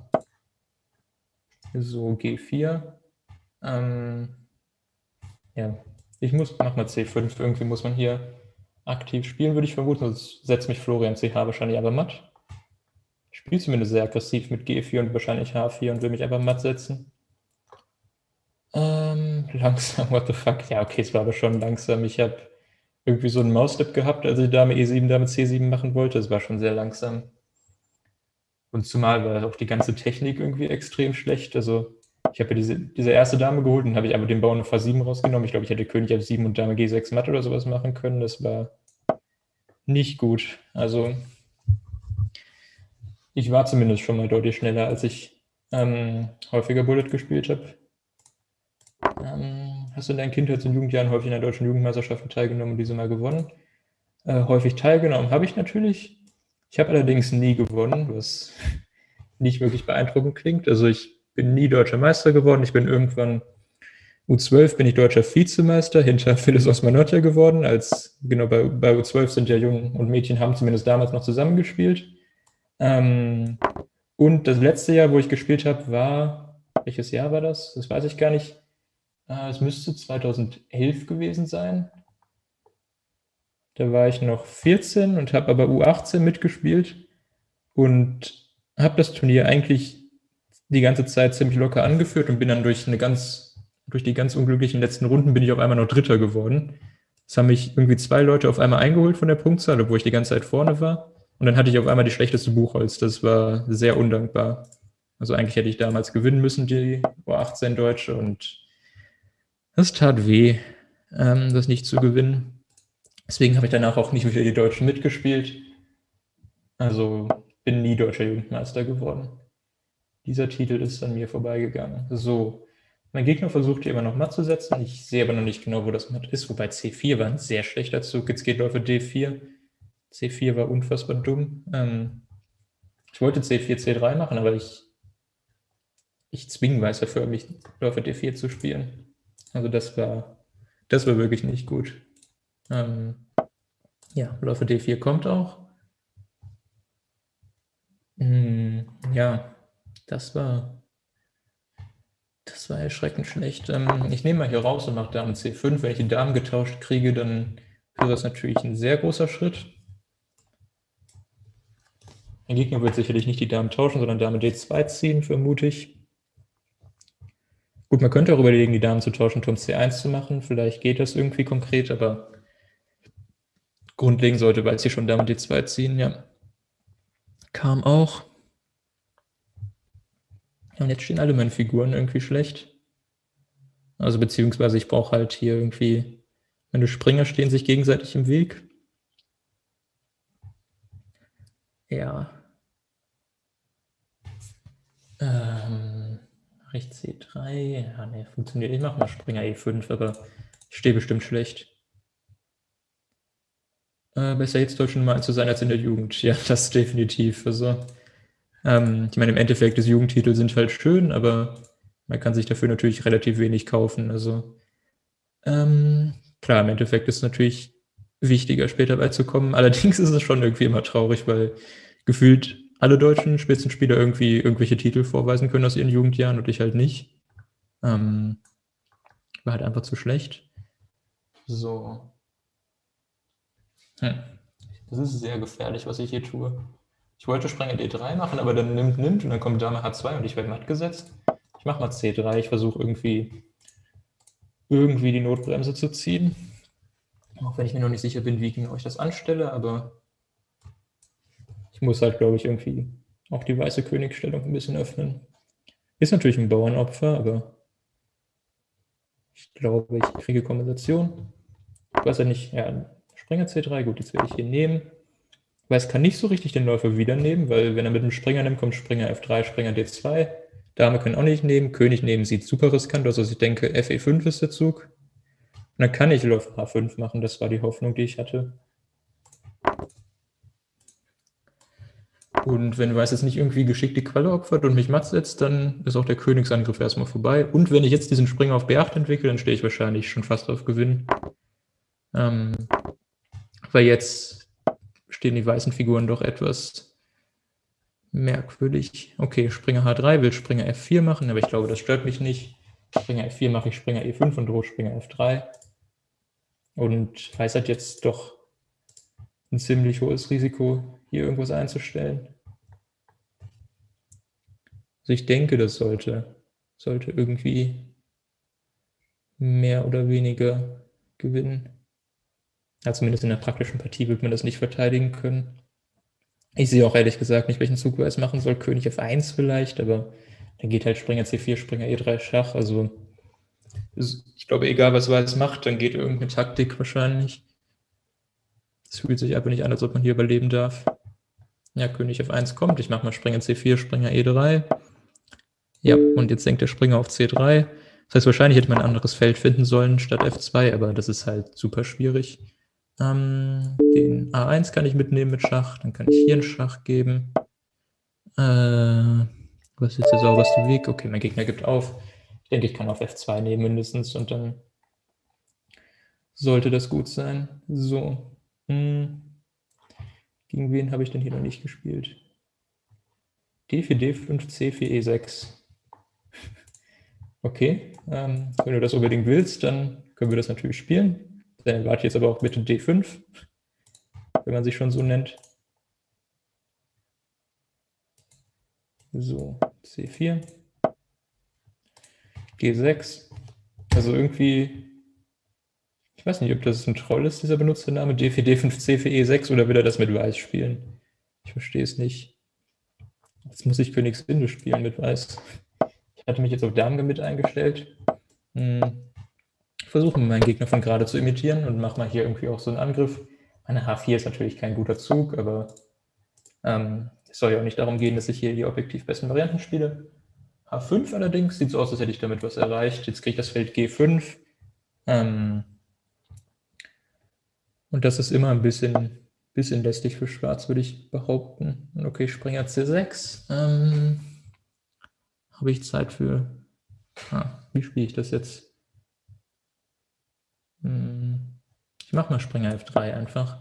So, G vier. Ähm, ja, ich muss, mach mal C fünf. Irgendwie muss man hier aktiv spielen, würde ich vermuten. Sonst setzt mich Florian C H wahrscheinlich aber matt. Ich spiele zumindest sehr aggressiv mit G vier und wahrscheinlich H vier und will mich einfach matt setzen. Ähm, langsam, what the fuck? Ja, okay, es war aber schon langsam. Ich habe irgendwie so einen Mauslip gehabt, als ich Dame E sieben, Dame C sieben machen wollte. Es war schon sehr langsam. Und zumal war auch die ganze Technik irgendwie extrem schlecht. Also ich habe ja diese, diese erste Dame geholt und habe ich aber den Bauern auf H sieben rausgenommen. Ich glaube, ich hätte König F sieben und Dame G sechs matt oder sowas machen können. Das war nicht gut. Also ich war zumindest schon mal deutlich schneller, als ich ähm, häufiger Bullet gespielt habe. Ähm, hast du in deinen Kindheits- und Jugendjahren häufig in der deutschen Jugendmeisterschaften teilgenommen und diese mal gewonnen? Äh, häufig teilgenommen habe ich natürlich. Ich habe allerdings nie gewonnen, was nicht wirklich beeindruckend klingt. Also ich bin nie deutscher Meister geworden. Ich bin irgendwann U zwölf bin ich deutscher Vizemeister hinter Phyllis Osmanotte geworden. Als, genau, bei, bei U zwölf sind ja Jungen und Mädchen haben zumindest damals noch zusammengespielt. Ähm, und das letzte Jahr, wo ich gespielt habe, war, welches Jahr war das? Das weiß ich gar nicht. Äh, es müsste zweitausendelf gewesen sein. Da war ich noch vierzehn und habe aber U achtzehn mitgespielt und habe das Turnier eigentlich die ganze Zeit ziemlich locker angeführt und bin dann durch eine ganz, durch die ganz unglücklichen letzten Runden bin ich auf einmal noch Dritter geworden. Es haben mich irgendwie zwei Leute auf einmal eingeholt von der Punktzahl, obwohl ich die ganze Zeit vorne war. Und dann hatte ich auf einmal die schlechteste Buchholz. Das war sehr undankbar. Also eigentlich hätte ich damals gewinnen müssen, die U achtzehn Deutsche. Und das tat weh, ähm, das nicht zu gewinnen. Deswegen habe ich danach auch nicht wieder die Deutschen mitgespielt. Also bin nie deutscher Jugendmeister geworden. Dieser Titel ist an mir vorbeigegangen. So, mein Gegner versucht hier immer noch matt zu setzen. Ich sehe aber noch nicht genau, wo das matt ist. Wobei C vier war ein sehr schlechter Zug. Jetzt geht Läufer D vier. C vier war unfassbar dumm. Ähm, ich wollte C vier, C drei machen, aber ich, ich zwinge Weißer förmlich, Läufer D vier zu spielen. Also das war, das war wirklich nicht gut. Ähm, ja, Läufer D vier kommt auch. Hm, ja, das war, das war erschreckend schlecht. Ähm, ich nehme mal hier raus und mache Dame C fünf. Wenn ich die Damen getauscht kriege, dann wäre das natürlich ein sehr großer Schritt. Mein Gegner wird sicherlich nicht die Damen tauschen, sondern Dame D zwei ziehen, vermute ich. Gut, man könnte auch überlegen, die Damen zu tauschen, Turm C eins zu machen. Vielleicht geht das irgendwie konkret, aber grundlegend sollte Weiß hier schon Dame D zwei ziehen, ja. Kam auch. Ja, und jetzt stehen alle meine Figuren irgendwie schlecht. Also beziehungsweise ich brauche halt hier irgendwie, meine Springer stehen sich gegenseitig im Weg. Ja. Ähm, mache ich C drei? Ja, ne, funktioniert. Ich mache mal Springer E fünf, aber ich stehe bestimmt schlecht. Äh, besser jetzt deutsche Nummer eins zu sein als in der Jugend. Ja, das definitiv. Also, ähm, ich meine, im Endeffekt, das Jugendtitel sind halt schön, aber man kann sich dafür natürlich relativ wenig kaufen. Also, ähm, klar, im Endeffekt ist es natürlich wichtiger, später beizukommen. Allerdings ist es schon irgendwie immer traurig, weil gefühlt alle deutschen Spitzenspieler irgendwie irgendwelche Titel vorweisen können aus ihren Jugendjahren und ich halt nicht. Ähm, war halt einfach zu schlecht. So. Hm. Das ist sehr gefährlich, was ich hier tue. Ich wollte Springer D drei machen, aber dann nimmt, nimmt und dann kommt Dame H zwei und ich werde matt gesetzt. Ich mache mal C drei, ich versuche irgendwie, irgendwie die Notbremse zu ziehen. Auch wenn ich mir noch nicht sicher bin, wie genau ich das anstelle, aber ich muss halt, glaube ich, irgendwie auch die weiße Königsstellung ein bisschen öffnen. Ist natürlich ein Bauernopfer, aber ich glaube, ich kriege Kompensation. Ich weiß ja nicht, ja, Springer C drei, gut, jetzt werde ich hier nehmen. Weiß kann nicht so richtig den Läufer wieder nehmen, weil wenn er mit dem Springer nimmt, kommt Springer F drei, Springer D zwei. Dame können auch nicht nehmen, König nehmen sieht super riskant aus, also ich denke F E fünf ist der Zug. Und dann kann ich Läufer H fünf machen, das war die Hoffnung, die ich hatte. Und wenn Weiß jetzt nicht irgendwie geschickt die Qualle opfert und mich matt setzt, dann ist auch der Königsangriff erstmal vorbei. Und wenn ich jetzt diesen Springer auf B acht entwickle, dann stehe ich wahrscheinlich schon fast auf Gewinn. Ähm, weil jetzt stehen die weißen Figuren doch etwas merkwürdig. Okay, Springer H drei will Springer F vier machen, aber ich glaube, das stört mich nicht. Springer F vier mache ich Springer E fünf und drohe Springer F drei. Und Weiß hat jetzt doch ein ziemlich hohes Risiko, hier irgendwas einzustellen. Also ich denke, das sollte, sollte irgendwie mehr oder weniger gewinnen. Ja, zumindest in der praktischen Partie wird man das nicht verteidigen können. Ich sehe auch ehrlich gesagt nicht, welchen Zug Weiß machen soll. König F eins vielleicht, aber dann geht halt Springer C vier, Springer E drei Schach. Also ich glaube, egal was Weiß macht, dann geht irgendeine Taktik wahrscheinlich. Es fühlt sich einfach nicht an, als ob man hier überleben darf. Ja, König F eins kommt. Ich mache mal Springer C vier, Springer E drei. Ja, und jetzt senkt der Springer auf C drei. Das heißt, wahrscheinlich hätte man ein anderes Feld finden sollen statt F zwei, aber das ist halt super schwierig. Ähm, den A eins kann ich mitnehmen mit Schach. Dann kann ich hier einen Schach geben. Äh, was ist jetzt der sauberste Weg? Okay, mein Gegner gibt auf. Ich denke, ich kann auf F zwei nehmen mindestens und dann sollte das gut sein. So. Hm. Gegen wen habe ich denn hier noch nicht gespielt? D vier, D fünf, C vier, E sechs. Okay, ähm, wenn du das unbedingt willst, dann können wir das natürlich spielen. Dann warte ich jetzt aber auch bitte D fünf, wenn man sich schon so nennt. So, C vier, G sechs. Also irgendwie, ich weiß nicht, ob das ein Troll ist, dieser Benutzername, D vier, D fünf, C vier, E sechs, oder will er das mit Weiß spielen? Ich verstehe es nicht. Jetzt muss ich Königswinde spielen mit Weiß. Ich hatte mich jetzt auf Dame mit eingestellt. Hm. Ich versuche meinen Gegner von gerade zu imitieren und mache mal hier irgendwie auch so einen Angriff. Meine H vier ist natürlich kein guter Zug, aber ähm, es soll ja auch nicht darum gehen, dass ich hier die objektiv besten Varianten spiele. H fünf allerdings sieht so aus, als hätte ich damit was erreicht. Jetzt kriege ich das Feld G fünf. Ähm, und das ist immer ein bisschen, bisschen lästig für Schwarz, würde ich behaupten. Okay, Springer C sechs. Ähm, habe ich Zeit für... Ah, wie spiele ich das jetzt? Hm, ich mache mal Springer F drei einfach.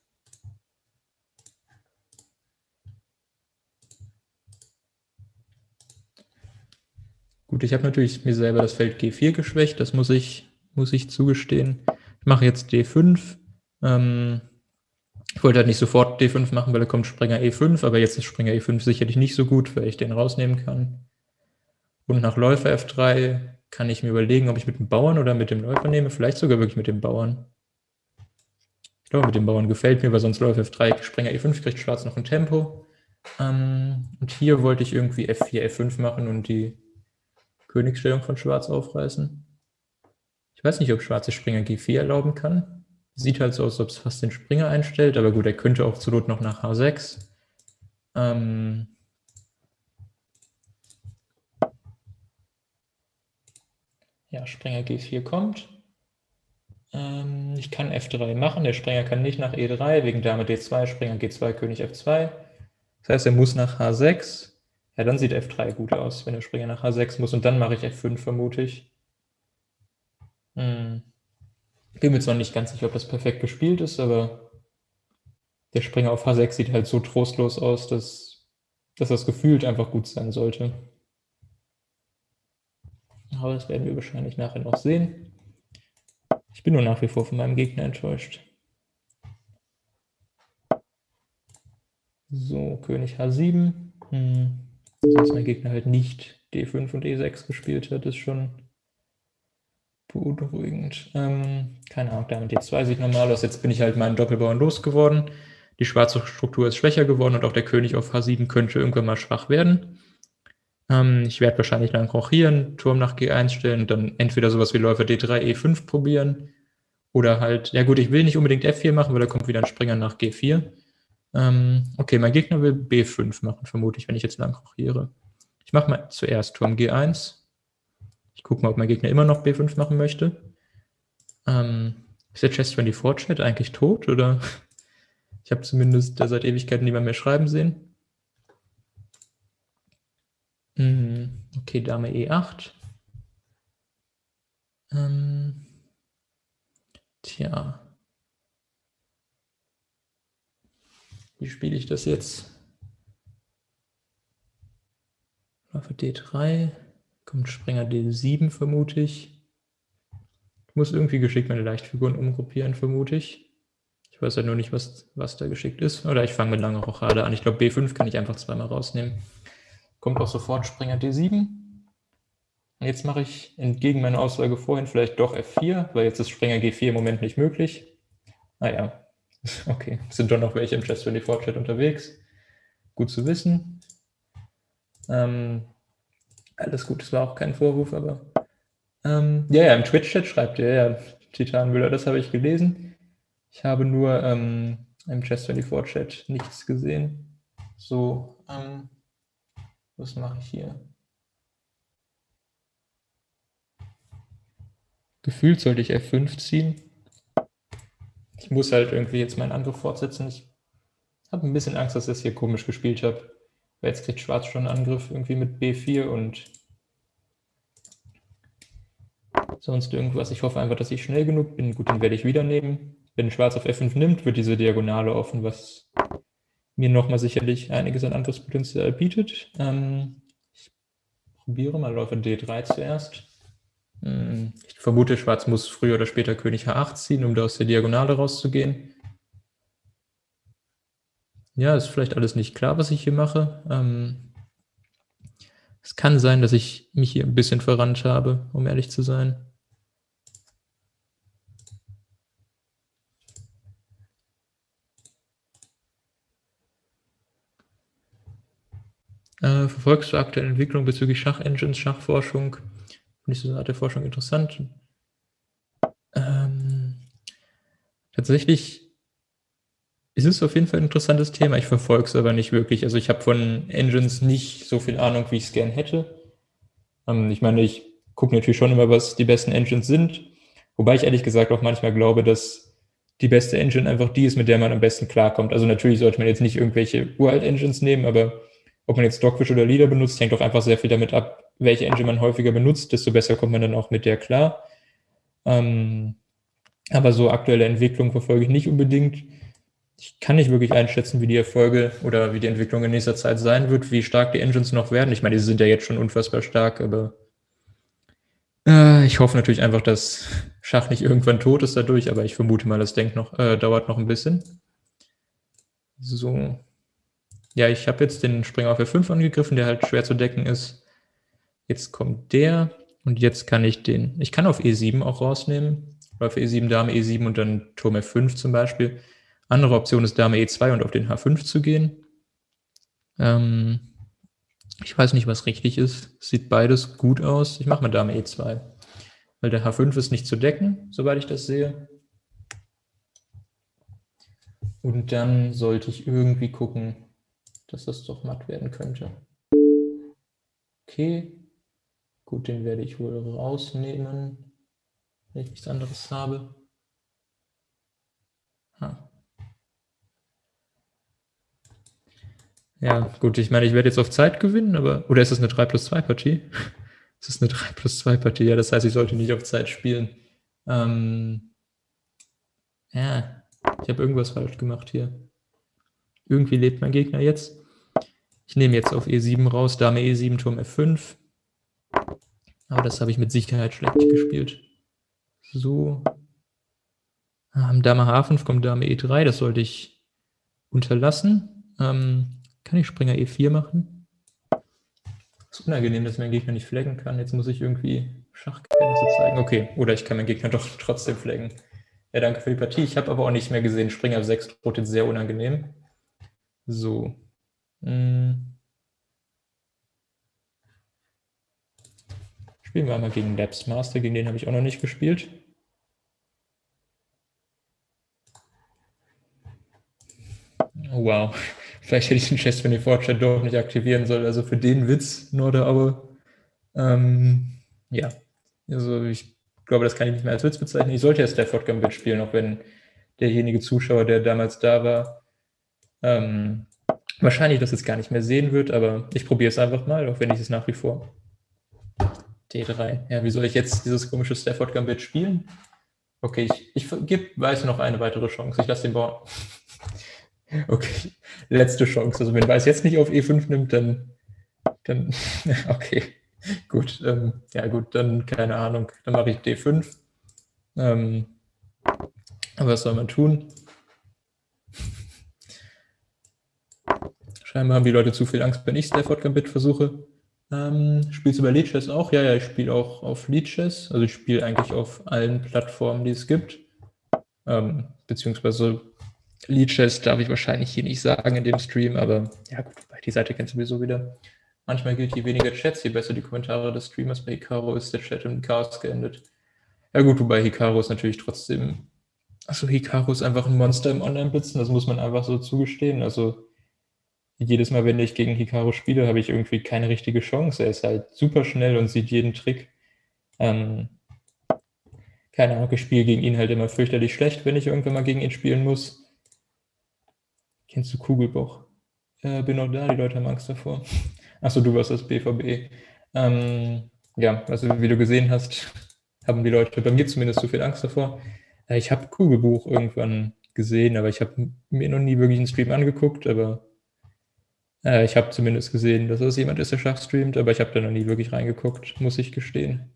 Gut, ich habe natürlich mir selber das Feld G vier geschwächt, das muss ich, muss ich zugestehen. Ich mache jetzt D fünf. Ähm, ich wollte halt nicht sofort D fünf machen, weil da kommt Springer E fünf, aber jetzt ist Springer E fünf sicherlich nicht so gut, weil ich den rausnehmen kann. Und nach Läufer F drei kann ich mir überlegen, ob ich mit dem Bauern oder mit dem Läufer nehme, vielleicht sogar wirklich mit dem Bauern. Ich glaube, mit dem Bauern gefällt mir, weil sonst Läufer F drei, Springer E fünf, kriegt Schwarz noch ein Tempo. Ähm, und hier wollte ich irgendwie F vier, F fünf machen und die Königsstellung von Schwarz aufreißen. Ich weiß nicht, ob Schwarze Springer G vier erlauben kann. Sieht halt so aus, als ob es fast den Springer einstellt, aber gut, er könnte auch zur Not noch nach H sechs. Ähm ja, Springer G vier kommt. Ähm, ich kann F drei machen, der Springer kann nicht nach E drei, wegen Dame D zwei, Springer G zwei, König F zwei. Das heißt, er muss nach H sechs. Ja, dann sieht F drei gut aus, wenn der Springer nach H sechs muss. Und dann mache ich F fünf, vermute ich. Hm. Ich bin mir zwar nicht ganz sicher, ob das perfekt gespielt ist, aber der Springer auf H sechs sieht halt so trostlos aus, dass, dass das gefühlt einfach gut sein sollte. Aber das werden wir wahrscheinlich nachher noch sehen. Ich bin nur nach wie vor von meinem Gegner enttäuscht. So, König H sieben. Hm. Dass mein Gegner halt nicht D fünf und E sechs gespielt hat, ist schon beunruhigend. Ähm, keine Ahnung, damit jetzt weiß ich normal aus. Jetzt bin ich halt meinen Doppelbauern losgeworden. Die schwarze Struktur ist schwächer geworden und auch der König auf H sieben könnte irgendwann mal schwach werden. Ähm, ich werde wahrscheinlich dann rochieren, Turm nach G eins stellen und dann entweder sowas wie Läufer D drei, E fünf probieren oder halt, ja gut, ich will nicht unbedingt F vier machen, weil da kommt wieder ein Springer nach G vier. Ähm, okay, mein Gegner will B fünf machen, vermutlich, wenn ich jetzt lang rochiere. Ich mache mal zuerst Turm G eins. Ich gucke mal, ob mein Gegner immer noch B fünf machen möchte. Ähm, ist der Chess vierundzwanzig Chat eigentlich tot, oder? Ich habe zumindest seit Ewigkeiten niemand mehr schreiben sehen. Okay, Dame E acht. Ähm, tja. Wie spiele ich das jetzt? Läufer D drei. Kommt Springer D sieben, vermute ich. Ich muss irgendwie geschickt meine Leichtfiguren umgruppieren, vermute ich. Ich weiß ja nur nicht, was, was da geschickt ist. Oder ich fange mit langer Rochade an. Ich glaube, B fünf kann ich einfach zweimal rausnehmen. Kommt auch sofort Springer D sieben. Und jetzt mache ich entgegen meiner Aussage vorhin vielleicht doch F vier, weil jetzt ist Springer G vier im Moment nicht möglich. Ah ja, okay. Es sind doch noch welche im Chess vierundzwanzig Chat unterwegs. Gut zu wissen. Ähm, alles gut, das war auch kein Vorwurf, aber... Ähm, ja, ja, im Twitch-Chat schreibt ihr, ja, Titanmüller, das habe ich gelesen. Ich habe nur ähm, im Chess vierundzwanzig Chat nichts gesehen. So, ähm, was mache ich hier? Gefühlt sollte ich F fünf ziehen. Ich muss halt irgendwie jetzt meinen Angriff fortsetzen. Ich habe ein bisschen Angst, dass ich das hier komisch gespielt habe. Weil jetzt kriegt Schwarz schon einen Angriff irgendwie mit B vier und sonst irgendwas. Ich hoffe einfach, dass ich schnell genug bin. Gut, den werde ich wieder nehmen. Wenn Schwarz auf F fünf nimmt, wird diese Diagonale offen, was mir nochmal sicherlich einiges an Angriffspotenzial bietet. Ähm, ich probiere mal Läufer D drei zuerst. Ich vermute, Schwarz muss früher oder später König H acht ziehen, um da aus der Diagonale rauszugehen. Ja, ist vielleicht alles nicht klar, was ich hier mache. Ähm, es kann sein, dass ich mich hier ein bisschen verrannt habe, um ehrlich zu sein. Äh, verfolgst du aktuelle Entwicklung bezüglich Schach-Engines, Schachforschung? Finde ich so eine Art der Forschung interessant. Ähm, tatsächlich ist es auf jeden Fall ein interessantes Thema. Ich verfolge es aber nicht wirklich. Also ich habe von Engines nicht so viel Ahnung, wie ich es gern hätte. Ähm, ich meine, ich gucke natürlich schon immer, was die besten Engines sind. Wobei ich ehrlich gesagt auch manchmal glaube, dass die beste Engine einfach die ist, mit der man am besten klarkommt. Also natürlich sollte man jetzt nicht irgendwelche Uralt-Engines nehmen, aber ob man jetzt Stockfish oder Leader benutzt, hängt auch einfach sehr viel damit ab, welche Engine man häufiger benutzt, desto besser kommt man dann auch mit der klar. Ähm, aber so aktuelle Entwicklung verfolge ich nicht unbedingt. Ich kann nicht wirklich einschätzen, wie die Erfolge oder wie die Entwicklung in nächster Zeit sein wird, wie stark die Engines noch werden. Ich meine, die sind ja jetzt schon unfassbar stark, aber äh, ich hoffe natürlich einfach, dass Schach nicht irgendwann tot ist dadurch, aber ich vermute mal, das denk noch, äh, dauert noch ein bisschen. So. Ja, ich habe jetzt den Springer auf F fünf angegriffen, der halt schwer zu decken ist. Jetzt kommt der und jetzt kann ich den, ich kann auf E sieben auch rausnehmen, auf E sieben, Dame E sieben und dann Turm F fünf zum Beispiel. Andere Option ist Dame E zwei und auf den H fünf zu gehen. Ähm, ich weiß nicht, was richtig ist. Sieht beides gut aus. Ich mache mal Dame E zwei, weil der H fünf ist nicht zu decken, soweit ich das sehe. Und dann sollte ich irgendwie gucken, dass das doch matt werden könnte. Okay, gut, den werde ich wohl rausnehmen, wenn ich nichts anderes habe. Ha. Ja, gut, ich meine, ich werde jetzt auf Zeit gewinnen, aber... Oder ist das eine drei plus zwei Partie? Es ist eine drei plus zwei Partie, ja, das heißt, ich sollte nicht auf Zeit spielen. Ähm, ja, ich habe irgendwas falsch gemacht hier. Irgendwie lebt mein Gegner jetzt. Ich nehme jetzt auf E sieben raus, Dame E sieben, Turm F fünf. Aber das habe ich mit Sicherheit schlecht gespielt. So. Am Dame H fünf kommt Dame E drei, das sollte ich unterlassen. Ähm, kann ich Springer E vier machen? Das ist unangenehm, dass mein Gegner nicht flaggen kann. Jetzt muss ich irgendwie Schachkenntnisse zeigen. Okay, oder ich kann meinen Gegner doch trotzdem flaggen. Ja, danke für die Partie. Ich habe aber auch nicht mehr gesehen. Springer sechs droht jetzt sehr unangenehm. So. Hm. Spielen wir einmal gegen Labs Master. Gegen den habe ich auch noch nicht gespielt. Oh, wow. Vielleicht hätte ich den Chess twenty four Chat doch nicht aktivieren sollen. Also für den Witz, Norde, aber ähm, ja. Also ich glaube, das kann ich nicht mehr als Witz bezeichnen. Ich sollte ja Stafford Gambit spielen, auch wenn derjenige Zuschauer, der damals da war, ähm, wahrscheinlich das jetzt gar nicht mehr sehen wird, aber ich probiere es einfach mal, auch wenn ich es nach wie vor. D drei. Ja, wie soll ich jetzt dieses komische Stafford Gambit spielen? Okay, ich, ich gebe Weiß noch eine weitere Chance. Ich lasse den Bauern. Okay, letzte Chance. Also wenn Weiß jetzt nicht auf E fünf nimmt, dann, dann okay, gut. Ähm, ja gut, dann keine Ahnung. Dann mache ich D fünf. Ähm, aber was soll man tun? Scheinbar haben die Leute zu viel Angst, wenn ich Stafford Gambit versuche. Ähm, spielst du bei Lichess auch? Ja, ja, ich spiele auch auf Lichess. Also ich spiele eigentlich auf allen Plattformen, die es gibt. Ähm, beziehungsweise Lichess darf ich wahrscheinlich hier nicht sagen in dem Stream, aber ja gut, die Seite kennst du sowieso wieder. Manchmal gilt, je weniger Chats, je besser die Kommentare des Streamers. Bei Hikaru ist der Chat im Chaos geendet. Ja gut, wobei Hikaru ist natürlich trotzdem... Also Hikaru ist einfach ein Monster im Online-Blitzen, das muss man einfach so zugestehen. Also jedes Mal, wenn ich gegen Hikaru spiele, habe ich irgendwie keine richtige Chance. Er ist halt super schnell und sieht jeden Trick. Ähm, keine Ahnung, ich spiele gegen ihn halt immer fürchterlich schlecht, wenn ich irgendwann mal gegen ihn spielen muss. Kennst du Kugelboch? Äh, bin auch da, die Leute haben Angst davor. Achso, du warst das B V B. Ähm, ja, also wie du gesehen hast, haben die Leute bei mir zumindest zu viel Angst davor. Äh, ich habe Kugelbuch irgendwann gesehen, aber ich habe mir noch nie wirklich einen Stream angeguckt, aber äh, ich habe zumindest gesehen, dass es jemand ist, der Schach streamt, aber ich habe da noch nie wirklich reingeguckt, muss ich gestehen.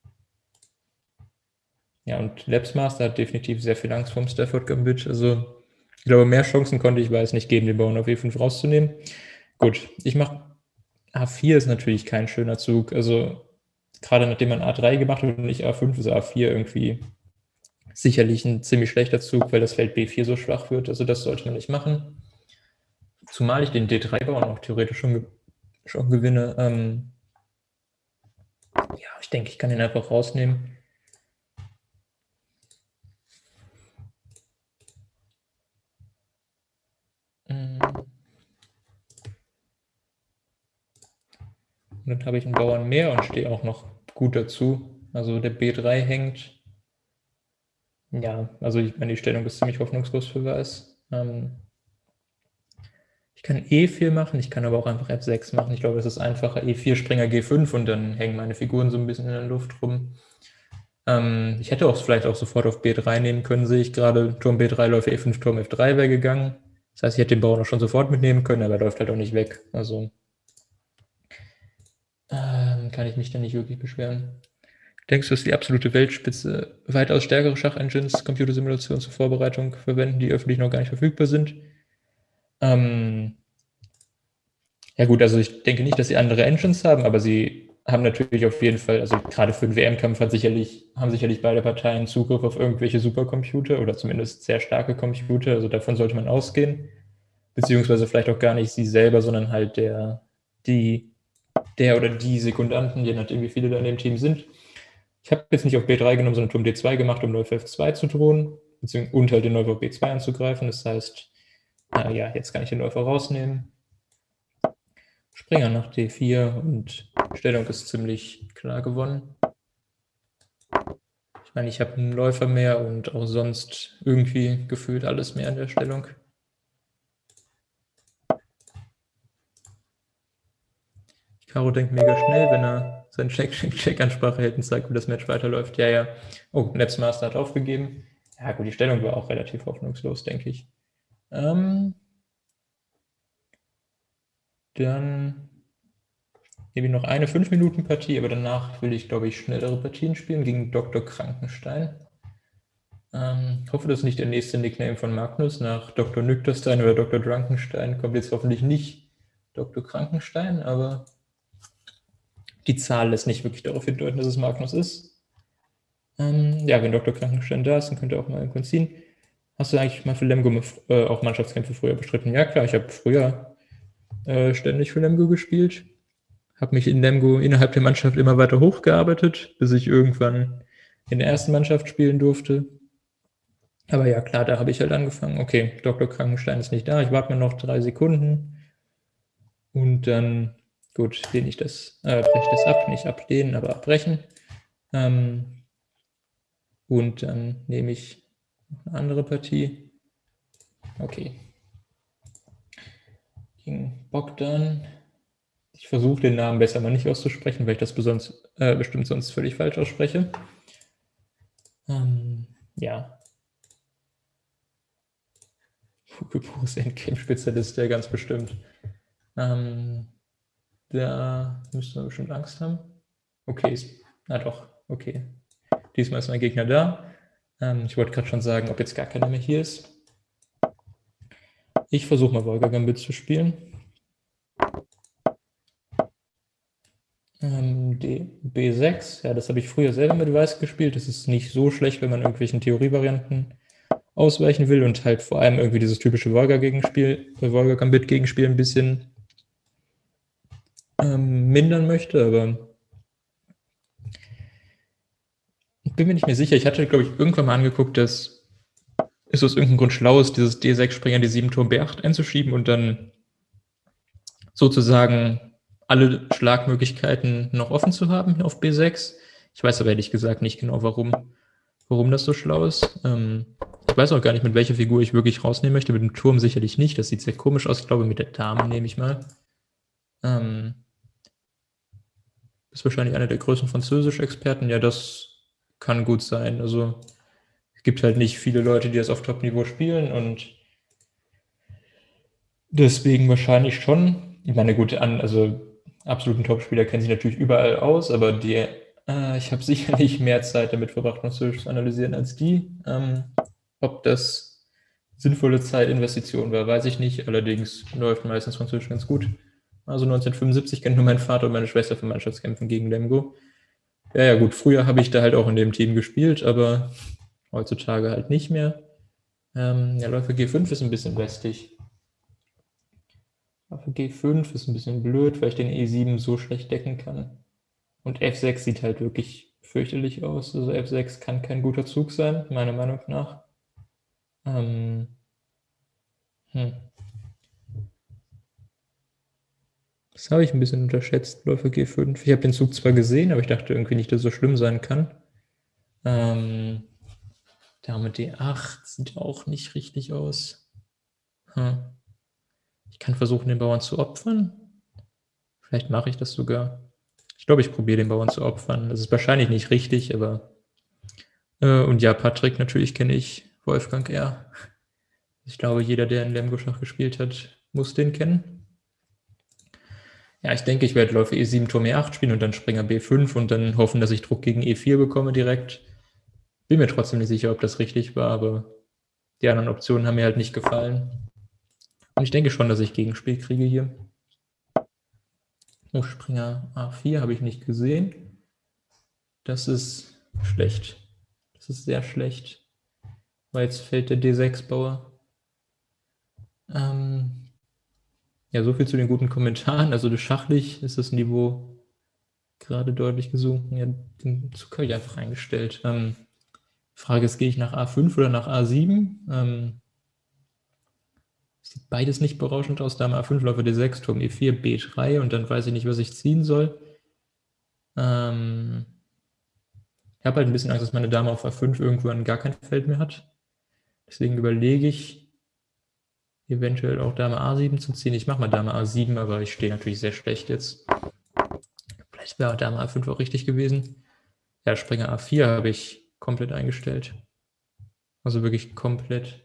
Ja, und Labsmaster hat definitiv sehr viel Angst vom Stafford Gambit. Also ich glaube, mehr Chancen konnte ich Weiß nicht geben, den Bauern auf E fünf rauszunehmen. Gut, ich mache A vier ist natürlich kein schöner Zug. Also gerade nachdem man A drei gemacht hat und nicht A fünf, ist A vier irgendwie sicherlich ein ziemlich schlechter Zug, weil das Feld B vier so schwach wird. Also das sollte man nicht machen. Zumal ich den D drei Bauern auch theoretisch schon, schon gewinne. Ähm ja, ich denke, ich kann den einfach rausnehmen. Und dann habe ich einen Bauern mehr und stehe auch noch gut dazu. Also der B drei hängt. Ja, also ich meine, die Stellung ist ziemlich hoffnungslos für Weiß. Ähm ich kann E vier machen, ich kann aber auch einfach F sechs machen. Ich glaube, es ist einfacher. E vier, Springer G fünf und dann hängen meine Figuren so ein bisschen in der Luft rum. Ähm, ich hätte auch vielleicht auch sofort auf B drei nehmen können, sehe ich gerade. Turm B drei, Läufer E fünf, Turm F drei wäre gegangen. Das heißt, ich hätte den Bauern auch schon sofort mitnehmen können, aber er läuft halt auch nicht weg. Also ähm, kann ich mich da nicht wirklich beschweren. Denkst du, dass die absolute Weltspitze weitaus stärkere Schach-Engines, Computersimulationen zur Vorbereitung verwenden, die öffentlich noch gar nicht verfügbar sind? Ähm, ja gut, also ich denke nicht, dass sie andere Engines haben, aber sie haben natürlich auf jeden Fall, also gerade für den W M-Kampf hat sicherlich, haben sicherlich beide Parteien Zugriff auf irgendwelche Supercomputer oder zumindest sehr starke Computer, also davon sollte man ausgehen. Beziehungsweise vielleicht auch gar nicht sie selber, sondern halt der, die, der oder die Sekundanten, je nachdem wie viele da in dem Team sind. Ich habe jetzt nicht auf B drei genommen, sondern Turm D zwei gemacht, um Läufer F zwei zu drohen, beziehungsweise und halt den Läufer auf B zwei anzugreifen. Das heißt, na ja, jetzt kann ich den Läufer rausnehmen. Springer nach D vier und Stellung ist ziemlich klar gewonnen. Ich meine, ich habe einen Läufer mehr und auch sonst irgendwie gefühlt alles mehr in der Stellung. Karo denkt mega schnell, wenn er seine Check-Check-Check-Ansprache hält und sagt, wie das Match weiterläuft. Ja, ja. Oh, Netzmaster hat aufgegeben. Ja gut, die Stellung war auch relativ hoffnungslos, denke ich. Ähm, dann gebe ich noch eine fünf Minuten Partie, aber danach will ich, glaube ich, schnellere Partien spielen gegen Doktor Krankenstein. Ähm, ich hoffe, das ist nicht der nächste Nickname von Magnus. Nach Doktor Nüchterstein oder Doktor Drunkenstein kommt jetzt hoffentlich nicht Doktor Krankenstein, aber die Zahl lässt nicht wirklich darauf hindeuten, dass es Magnus ist. Ähm, ja, wenn Doktor Krankenstein da ist, dann könnt ihr auch mal irgendwann ziehen. Hast du eigentlich mal für Lemgo äh, auch Mannschaftskämpfe früher bestritten? Ja, klar, ich habe früher äh, ständig für Lemgo gespielt. Habe mich in Lemgo innerhalb der Mannschaft immer weiter hochgearbeitet, bis ich irgendwann in der ersten Mannschaft spielen durfte. Aber ja, klar, da habe ich halt angefangen. Okay, Doktor Krankenstein ist nicht da. Ich warte mal noch drei Sekunden. Und dann, gut, lehne ich das, äh, breche ich das ab. Nicht ablehnen, aber abbrechen. Ähm, und dann nehme ich noch eine andere Partie. Okay. Gegen Bogdan. Ich versuche den Namen besser mal nicht auszusprechen, weil ich das besonders, äh, bestimmt sonst völlig falsch ausspreche. Ähm, ja. Pures Endgame-Spezialist, der ganz bestimmt. Ähm, da müsste man bestimmt Angst haben. Okay, ist, na doch, okay. Diesmal ist mein Gegner da. Ähm, ich wollte gerade schon sagen, ob jetzt gar keiner mehr hier ist. Ich versuche mal Volga Gambit zu spielen. Ähm, D, B sechs, ja, das habe ich früher selber mit Weiß gespielt. Das ist nicht so schlecht, wenn man irgendwelchen Theorievarianten ausweichen will und halt vor allem irgendwie dieses typische Volga-Gegenspiel, äh, Volga-Gambit-Gegenspiel ein bisschen ähm, mindern möchte, aber ich bin mir nicht mehr sicher. Ich hatte, glaube ich, irgendwann mal angeguckt, dass es aus irgendeinem Grund schlau ist, dieses D sechs Springer die sieben Turm B acht einzuschieben und dann sozusagen alle Schlagmöglichkeiten noch offen zu haben auf B sechs. Ich weiß aber ehrlich gesagt nicht genau, warum, warum das so schlau ist. Ähm, ich weiß auch gar nicht, mit welcher Figur ich wirklich rausnehmen möchte. Mit dem Turm sicherlich nicht. Das sieht sehr komisch aus. Ich glaube, mit der Dame nehme ich mal. Ähm, ist wahrscheinlich einer der größten Französisch-Experten. Ja, das kann gut sein. Also es gibt halt nicht viele Leute, die das auf Top-Niveau spielen und deswegen wahrscheinlich schon. Ich meine, gut, an, also absoluten Top-Spieler kennen sich natürlich überall aus, aber die, äh, ich habe sicherlich mehr Zeit damit verbracht, Französisch zu analysieren als die. Ähm, ob das sinnvolle Zeitinvestition war, weiß ich nicht. Allerdings läuft meistens Französisch ganz gut. Also neunzehnhundertfünfundsiebzig kennt nur mein Vater und meine Schwester für Mannschaftskämpfen gegen Lemgo. Ja, ja, gut, früher habe ich da halt auch in dem Team gespielt, aber heutzutage halt nicht mehr. Ähm, ja, Läufer G fünf ist ein bisschen lästig. Läufer G fünf ist ein bisschen blöd, weil ich den E sieben so schlecht decken kann. Und F sechs sieht halt wirklich fürchterlich aus. Also F sechs kann kein guter Zug sein, meiner Meinung nach. Ähm, hm. Das habe ich ein bisschen unterschätzt, Läufer G fünf. Ich habe den Zug zwar gesehen, aber ich dachte irgendwie nicht, dass es so schlimm sein kann. Ähm, Dame D acht sieht auch nicht richtig aus. Hm. Ich kann versuchen, den Bauern zu opfern. Vielleicht mache ich das sogar. Ich glaube, ich probiere den Bauern zu opfern. Das ist wahrscheinlich nicht richtig, aber... Äh, und ja, Patrick natürlich kenne ich. Wolfgang R. Ich glaube, jeder, der in Lemgo-Schach gespielt hat, muss den kennen. Ja, ich denke, ich werde Läufer E sieben, Turm E acht spielen und dann Springer B fünf und dann hoffen, dass ich Druck gegen E vier bekomme direkt. Bin mir trotzdem nicht sicher, ob das richtig war, aber die anderen Optionen haben mir halt nicht gefallen. Und ich denke schon, dass ich Gegenspiel kriege hier. Oh, Springer A vier habe ich nicht gesehen. Das ist schlecht. Das ist sehr schlecht. Weil jetzt fällt der D sechs Bauer. Ähm ja, so viel zu den guten Kommentaren. Also schachlich ist das Niveau gerade deutlich gesunken. Ja, den Zug habe ich einfach eingestellt. Ähm, Frage ist, gehe ich nach A fünf oder nach A sieben? Ähm, sieht beides nicht berauschend aus. Dame A fünf, Läufer D sechs, Turm E vier, B drei und dann weiß ich nicht, was ich ziehen soll. Ähm, ich habe halt ein bisschen Angst, dass meine Dame auf A fünf irgendwann gar kein Feld mehr hat. Deswegen überlege ich, eventuell auch Dame A sieben zu ziehen. Ich mache mal Dame A sieben, aber ich stehe natürlich sehr schlecht jetzt. Vielleicht wäre Dame A fünf auch richtig gewesen. Ja, Springer A vier habe ich komplett eingestellt. Also wirklich komplett.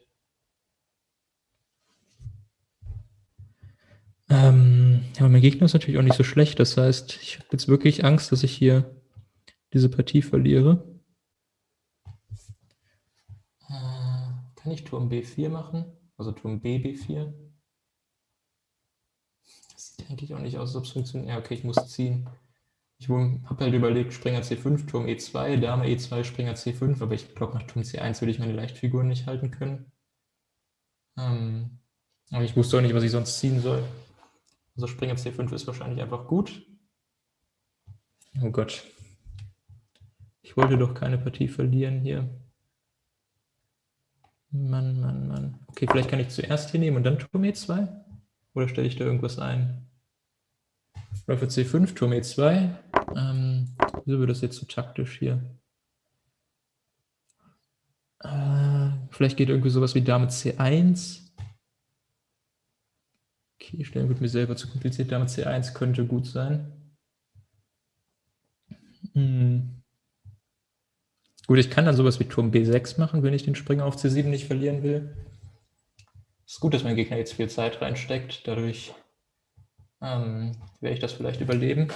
Ähm, aber mein Gegner ist natürlich auch nicht so schlecht. Das heißt, ich habe jetzt wirklich Angst, dass ich hier diese Partie verliere. Äh, kann ich Turm B vier machen? Also Turm B, B vier? Das sieht eigentlich auch nicht aus, als ob es funktioniert. Ja, okay, ich muss ziehen. Ich habe halt überlegt, Springer C fünf, Turm E zwei, Dame E zwei, Springer C fünf, aber ich glaube, nach Turm C eins würde ich meine Leichtfiguren nicht halten können. Ähm, aber ich wusste auch nicht, was ich sonst ziehen soll. Also Springer C fünf ist wahrscheinlich einfach gut. Oh Gott. Ich wollte doch keine Partie verlieren hier. Mann, Mann, Mann. Okay, vielleicht kann ich zuerst hier nehmen und dann Turm E zwei? Oder stelle ich da irgendwas ein? Läufer C fünf, Turm E zwei. Ähm, wieso wird das jetzt so taktisch hier? Äh, vielleicht geht irgendwie sowas wie Dame C eins. Okay, stellen wird mir selber zu kompliziert. Dame C eins könnte gut sein. Hm. Gut, ich kann dann sowas wie Turm B sechs machen, wenn ich den Springer auf C sieben nicht verlieren will. Es ist gut, dass mein Gegner jetzt viel Zeit reinsteckt. Dadurch ähm, werde ich das vielleicht überleben.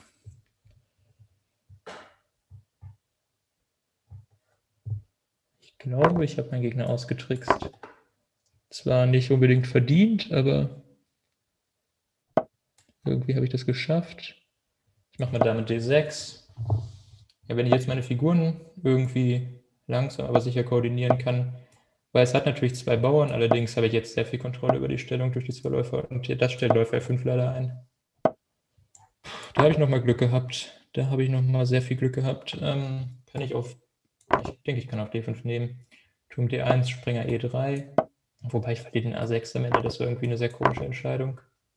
Ich glaube, ich habe meinen Gegner ausgetrickst. Zwar nicht unbedingt verdient, aber irgendwie habe ich das geschafft. Ich mache mal Dame D sechs. Ja, wenn ich jetzt meine Figuren irgendwie langsam, aber sicher koordinieren kann, weil es hat natürlich zwei Bauern, allerdings habe ich jetzt sehr viel Kontrolle über die Stellung durch die zwei Läufer und hier, das stellt Läufer F fünf leider ein. Da habe ich nochmal Glück gehabt. Da habe ich nochmal sehr viel Glück gehabt. Ähm, kann ich auf, ich denke, ich kann auf D fünf nehmen. Turm D eins, Springer E drei. Wobei ich verliere den A sechs am Ende, das war irgendwie eine sehr komische Entscheidung.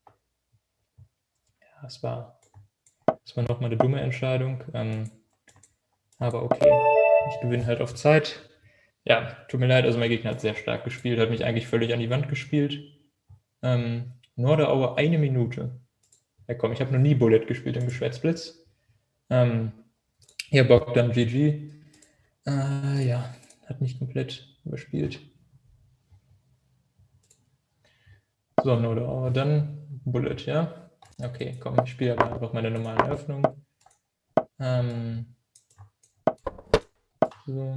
Ja, das war, das war nochmal eine dumme Entscheidung. Ähm, aber okay, ich gewinne halt auf Zeit. Ja, tut mir leid, also mein Gegner hat sehr stark gespielt, hat mich eigentlich völlig an die Wand gespielt. Ähm, Norderauer eine Minute. Ja komm, ich habe noch nie Bullet gespielt im Geschwätzblitz. Ähm, ja, Bogdan G G. Äh, ja, hat mich komplett überspielt. So, Norderauer, dann Bullet, ja. Okay, komm, ich spiele aber einfach meine normale Eröffnung. Ähm, so.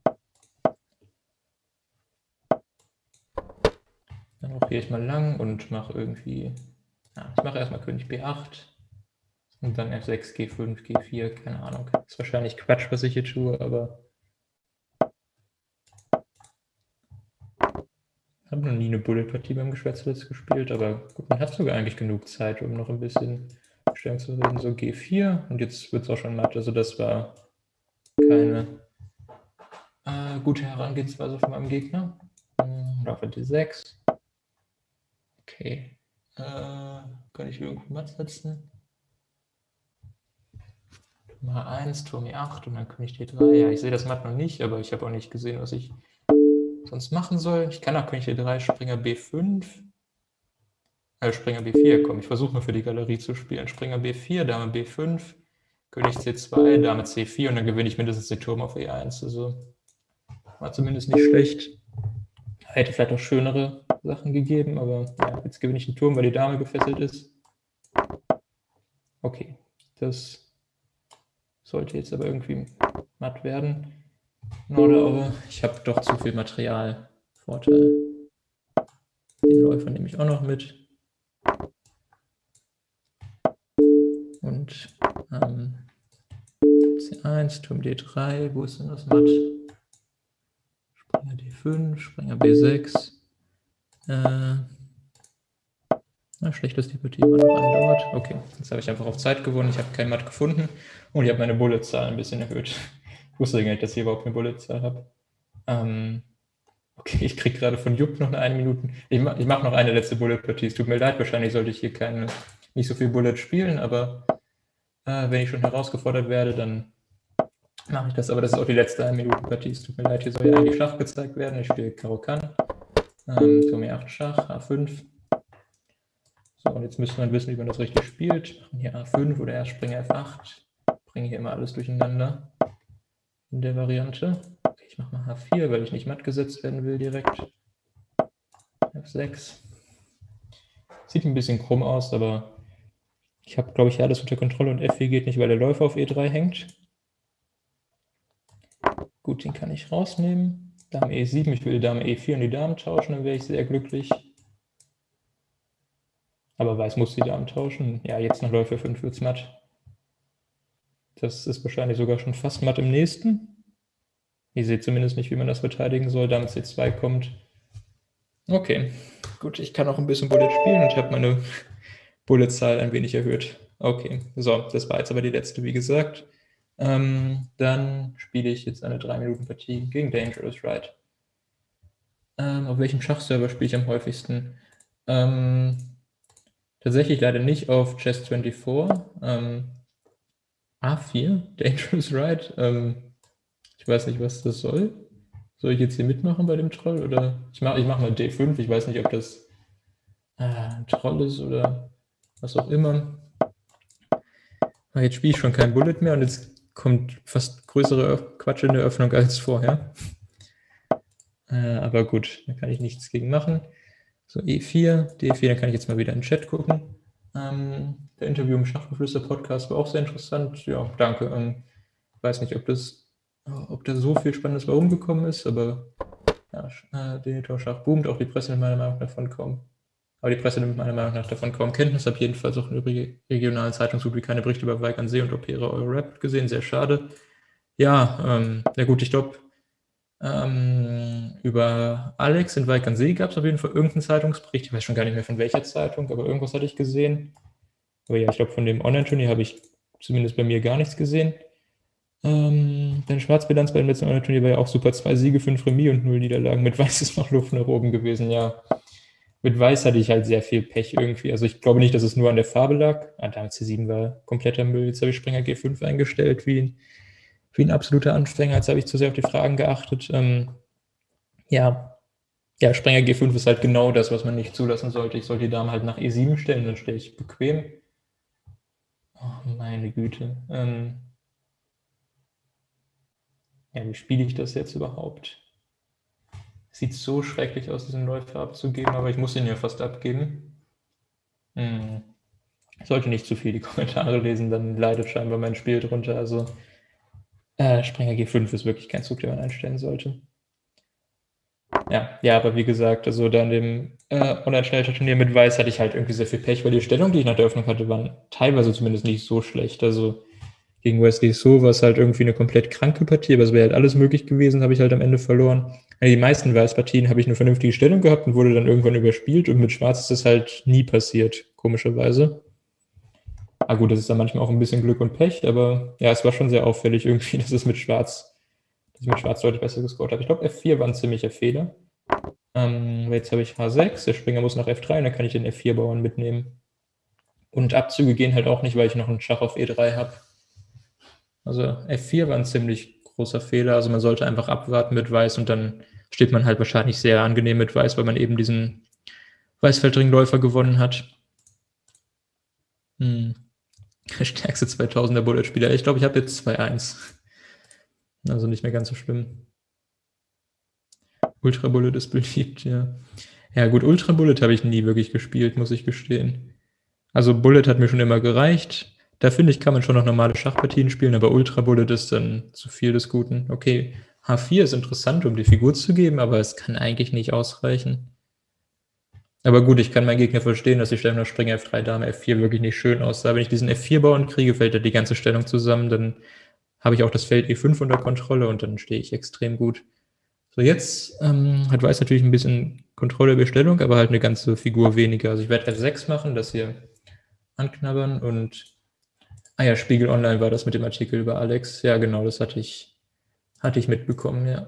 Dann rochiere ich mal lang und mache irgendwie, ja, ich mache erstmal König B acht und dann F sechs, G fünf, G vier, keine Ahnung. Ist wahrscheinlich Quatsch, was ich hier tue, aber ich habe noch nie eine Bullet-Partie beim Geschwätzlitz gespielt, aber gut, man hat sogar eigentlich genug Zeit, um noch ein bisschen Stellung zu reden. So G vier und jetzt wird es auch schon matt, also das war keine äh, gute Herangehensweise von meinem Gegner. Läufer D sechs. Okay. Äh, kann ich irgendwo matt setzen? Turm H eins, Turm E acht und dann König D drei. Ja, ich sehe das matt noch nicht, aber ich habe auch nicht gesehen, was ich sonst machen soll. Ich kann auch König D drei, Springer B fünf. Äh, Springer B vier, komm, ich versuche mal für die Galerie zu spielen. Springer B vier, Dame B fünf, König C zwei, Dame C vier und dann gewinne ich mindestens den Turm auf E eins. Also war zumindest nicht schlecht. Hätte vielleicht auch schönere Sachen gegeben, aber ja, jetzt gewinne ich den Turm, weil die Dame gefesselt ist. Okay, das sollte jetzt aber irgendwie matt werden. Oder ich habe doch zu viel Material. Vorteil. Den Läufer nehme ich auch noch mit. Und ähm, C eins, Turm D drei, wo ist denn das matt? Springer D fünf, Springer B sechs. Äh, na, schlecht, dass die Partie immer noch andauert. Okay, jetzt habe ich einfach auf Zeit gewonnen. Ich habe kein Matt gefunden und ich habe meine Bulletzahl ein bisschen erhöht. Ich wusste gar nicht, dass ich überhaupt eine Bulletzahl habe. Ähm, okay, ich kriege gerade von Jupp noch eine, eine Minute. Ich, ma ich mache noch eine letzte Bullet-Partie. Es tut mir leid, wahrscheinlich sollte ich hier keine, nicht so viel Bullet spielen, aber äh, wenn ich schon herausgefordert werde, dann mache ich das. Aber das ist auch die letzte eine Minute Partie. Es tut mir leid, hier soll ja eigentlich Schach gezeigt werden. Ich spiele Karo Kann. Ähm, Turm E acht Schach, A fünf. So, und jetzt müsste man wissen, wie man das richtig spielt. Machen hier A fünf oder erst Springer F acht. Bringe hier immer alles durcheinander in der Variante. Okay, ich mache mal H vier, weil ich nicht matt gesetzt werden will direkt. F sechs. Sieht ein bisschen krumm aus, aber ich habe, glaube ich, alles unter Kontrolle und F vier geht nicht, weil der Läufer auf E drei hängt. Gut, den kann ich rausnehmen. Dame E sieben, ich will Dame E vier und die Damen tauschen, dann wäre ich sehr glücklich. Aber Weiß muss die Damen tauschen. Ja, jetzt nach Läufer fünf wird es matt. Das ist wahrscheinlich sogar schon fast matt im nächsten. Ihr seht zumindest nicht, wie man das verteidigen soll. Dame C zwei kommt. Okay, gut, ich kann auch ein bisschen Bullet spielen und habe meine Bullet-Zahl ein wenig erhöht. Okay, so, das war jetzt aber die letzte, wie gesagt. Ähm, dann spiele ich jetzt eine drei Minuten Partie gegen Dangerous Ride. Ähm, auf welchem Schachserver spiele ich am häufigsten? Ähm, tatsächlich leider nicht auf Chess vierundzwanzig. Ähm, A vier, Dangerous Ride. Ähm, ich weiß nicht, was das soll. Soll ich jetzt hier mitmachen bei dem Troll? Oder ich mache ich mach mal D fünf. Ich weiß nicht, ob das äh, ein Troll ist oder was auch immer. Aber jetzt spiele ich schon kein Bullet mehr und jetzt kommt fast größere Quatsch in der Öffnung als vorher. Äh, aber gut, da kann ich nichts gegen machen. So, E vier, D vier, dann kann ich jetzt mal wieder in den Chat gucken. Ähm, der Interview im Schachgeflüster-Podcast war auch sehr interessant. Ja, danke. Ähm, ich weiß nicht, ob das, ob da so viel Spannendes bei rumgekommen ist, aber ja, äh, Denitor Schach boomt, auch die Presse nimmt meiner Meinung nach davon kaum. Aber die Presse nimmt meiner Meinung nach davon kaum Kenntnis. Habe jedenfalls auch in der regionalen Zeitungspublik keine Berichte über Weigernsee und Opera Eurorap gesehen. Sehr schade. Ja, ähm, ja gut, ich glaube, ähm, über Alex in Weigernsee gab es auf jeden Fall irgendeinen Zeitungsbericht. Ich weiß schon gar nicht mehr von welcher Zeitung, aber irgendwas hatte ich gesehen. Aber ja, ich glaube, von dem Online-Turnier habe ich zumindest bei mir gar nichts gesehen. Ähm, deine Schwarzbilanz bei dem letzten Online-Turnier war ja auch super. Zwei Siege, fünf Remis und null Niederlagen. Mit Weiß ist noch Luft nach oben gewesen, ja. Mit Weiß hatte ich halt sehr viel Pech irgendwie. Also ich glaube nicht, dass es nur an der Farbe lag. Ah, Dame C sieben war kompletter Müll. Jetzt habe ich Springer G fünf eingestellt, wie ein, wie ein absoluter Anfänger. Jetzt habe ich zu sehr auf die Fragen geachtet. Ähm, ja. ja, Springer G fünf ist halt genau das, was man nicht zulassen sollte. Ich sollte die Dame halt nach E sieben stellen, dann stelle ich bequem. Oh, meine Güte. Ähm, ja, wie spiele ich das jetzt überhaupt? Sieht so schrecklich aus, diesen Läufer abzugeben, aber ich muss ihn ja fast abgeben. Hm. Ich sollte nicht zu viel die Kommentare lesen, dann leidet scheinbar mein Spiel drunter. Also äh, Springer G fünf ist wirklich kein Zug, den man einstellen sollte. Ja, ja, aber wie gesagt, also da in dem äh, Online-Schnellschach-Turnier mit Weiß hatte ich halt irgendwie sehr viel Pech, weil die Stellung, die ich nach der Öffnung hatte, waren teilweise zumindest nicht so schlecht. Also gegen Wesley So war es halt irgendwie eine komplett kranke Partie, aber es wäre halt alles möglich gewesen, habe ich halt am Ende verloren. Die meisten Weiß-Partien habe ich eine vernünftige Stellung gehabt und wurde dann irgendwann überspielt und mit Schwarz ist das halt nie passiert, komischerweise. Ah gut, das ist dann manchmal auch ein bisschen Glück und Pech, aber ja, es war schon sehr auffällig irgendwie, dass es mit Schwarz, dass ich mit Schwarz deutlich besser gescored habe. Ich glaube, F vier war ein ziemlicher Fehler. Ähm, jetzt habe ich H sechs, der Springer muss nach F drei und dann kann ich den F vier Bauern mitnehmen. Und Abzüge gehen halt auch nicht, weil ich noch einen Schach auf E drei habe. Also F vier war ein ziemlich großer Fehler, also man sollte einfach abwarten mit Weiß und dann steht man halt wahrscheinlich sehr angenehm mit Weiß, weil man eben diesen Weißfeldringläufer gewonnen hat. Hm. Der stärkste zweitausender Bullet-Spieler. Ich glaube, ich habe jetzt zwei eins. Also nicht mehr ganz so schlimm. Ultra Bullet ist beliebt, ja. Ja gut, Ultra Bullet habe ich nie wirklich gespielt, muss ich gestehen. Also Bullet hat mir schon immer gereicht. Da finde ich, kann man schon noch normale Schachpartien spielen, aber Ultra Bullet ist dann zu viel des Guten. Okay, H vier ist interessant, um die Figur zu geben, aber es kann eigentlich nicht ausreichen. Aber gut, ich kann meinen Gegner verstehen, dass die Stellung nach Springer F drei, Dame F vier wirklich nicht schön aussah. Wenn ich diesen F vier Bauern kriege, fällt ja die ganze Stellung zusammen, dann habe ich auch das Feld E fünf unter Kontrolle und dann stehe ich extrem gut. So, jetzt ähm, hat Weiß natürlich ein bisschen Kontrolle über Stellung, aber halt eine ganze Figur weniger. Also ich werde F sechs machen, das hier anknabbern und ah ja, Spiegel Online war das mit dem Artikel über Alex. Ja, genau, das hatte ich, hatte ich mitbekommen, ja.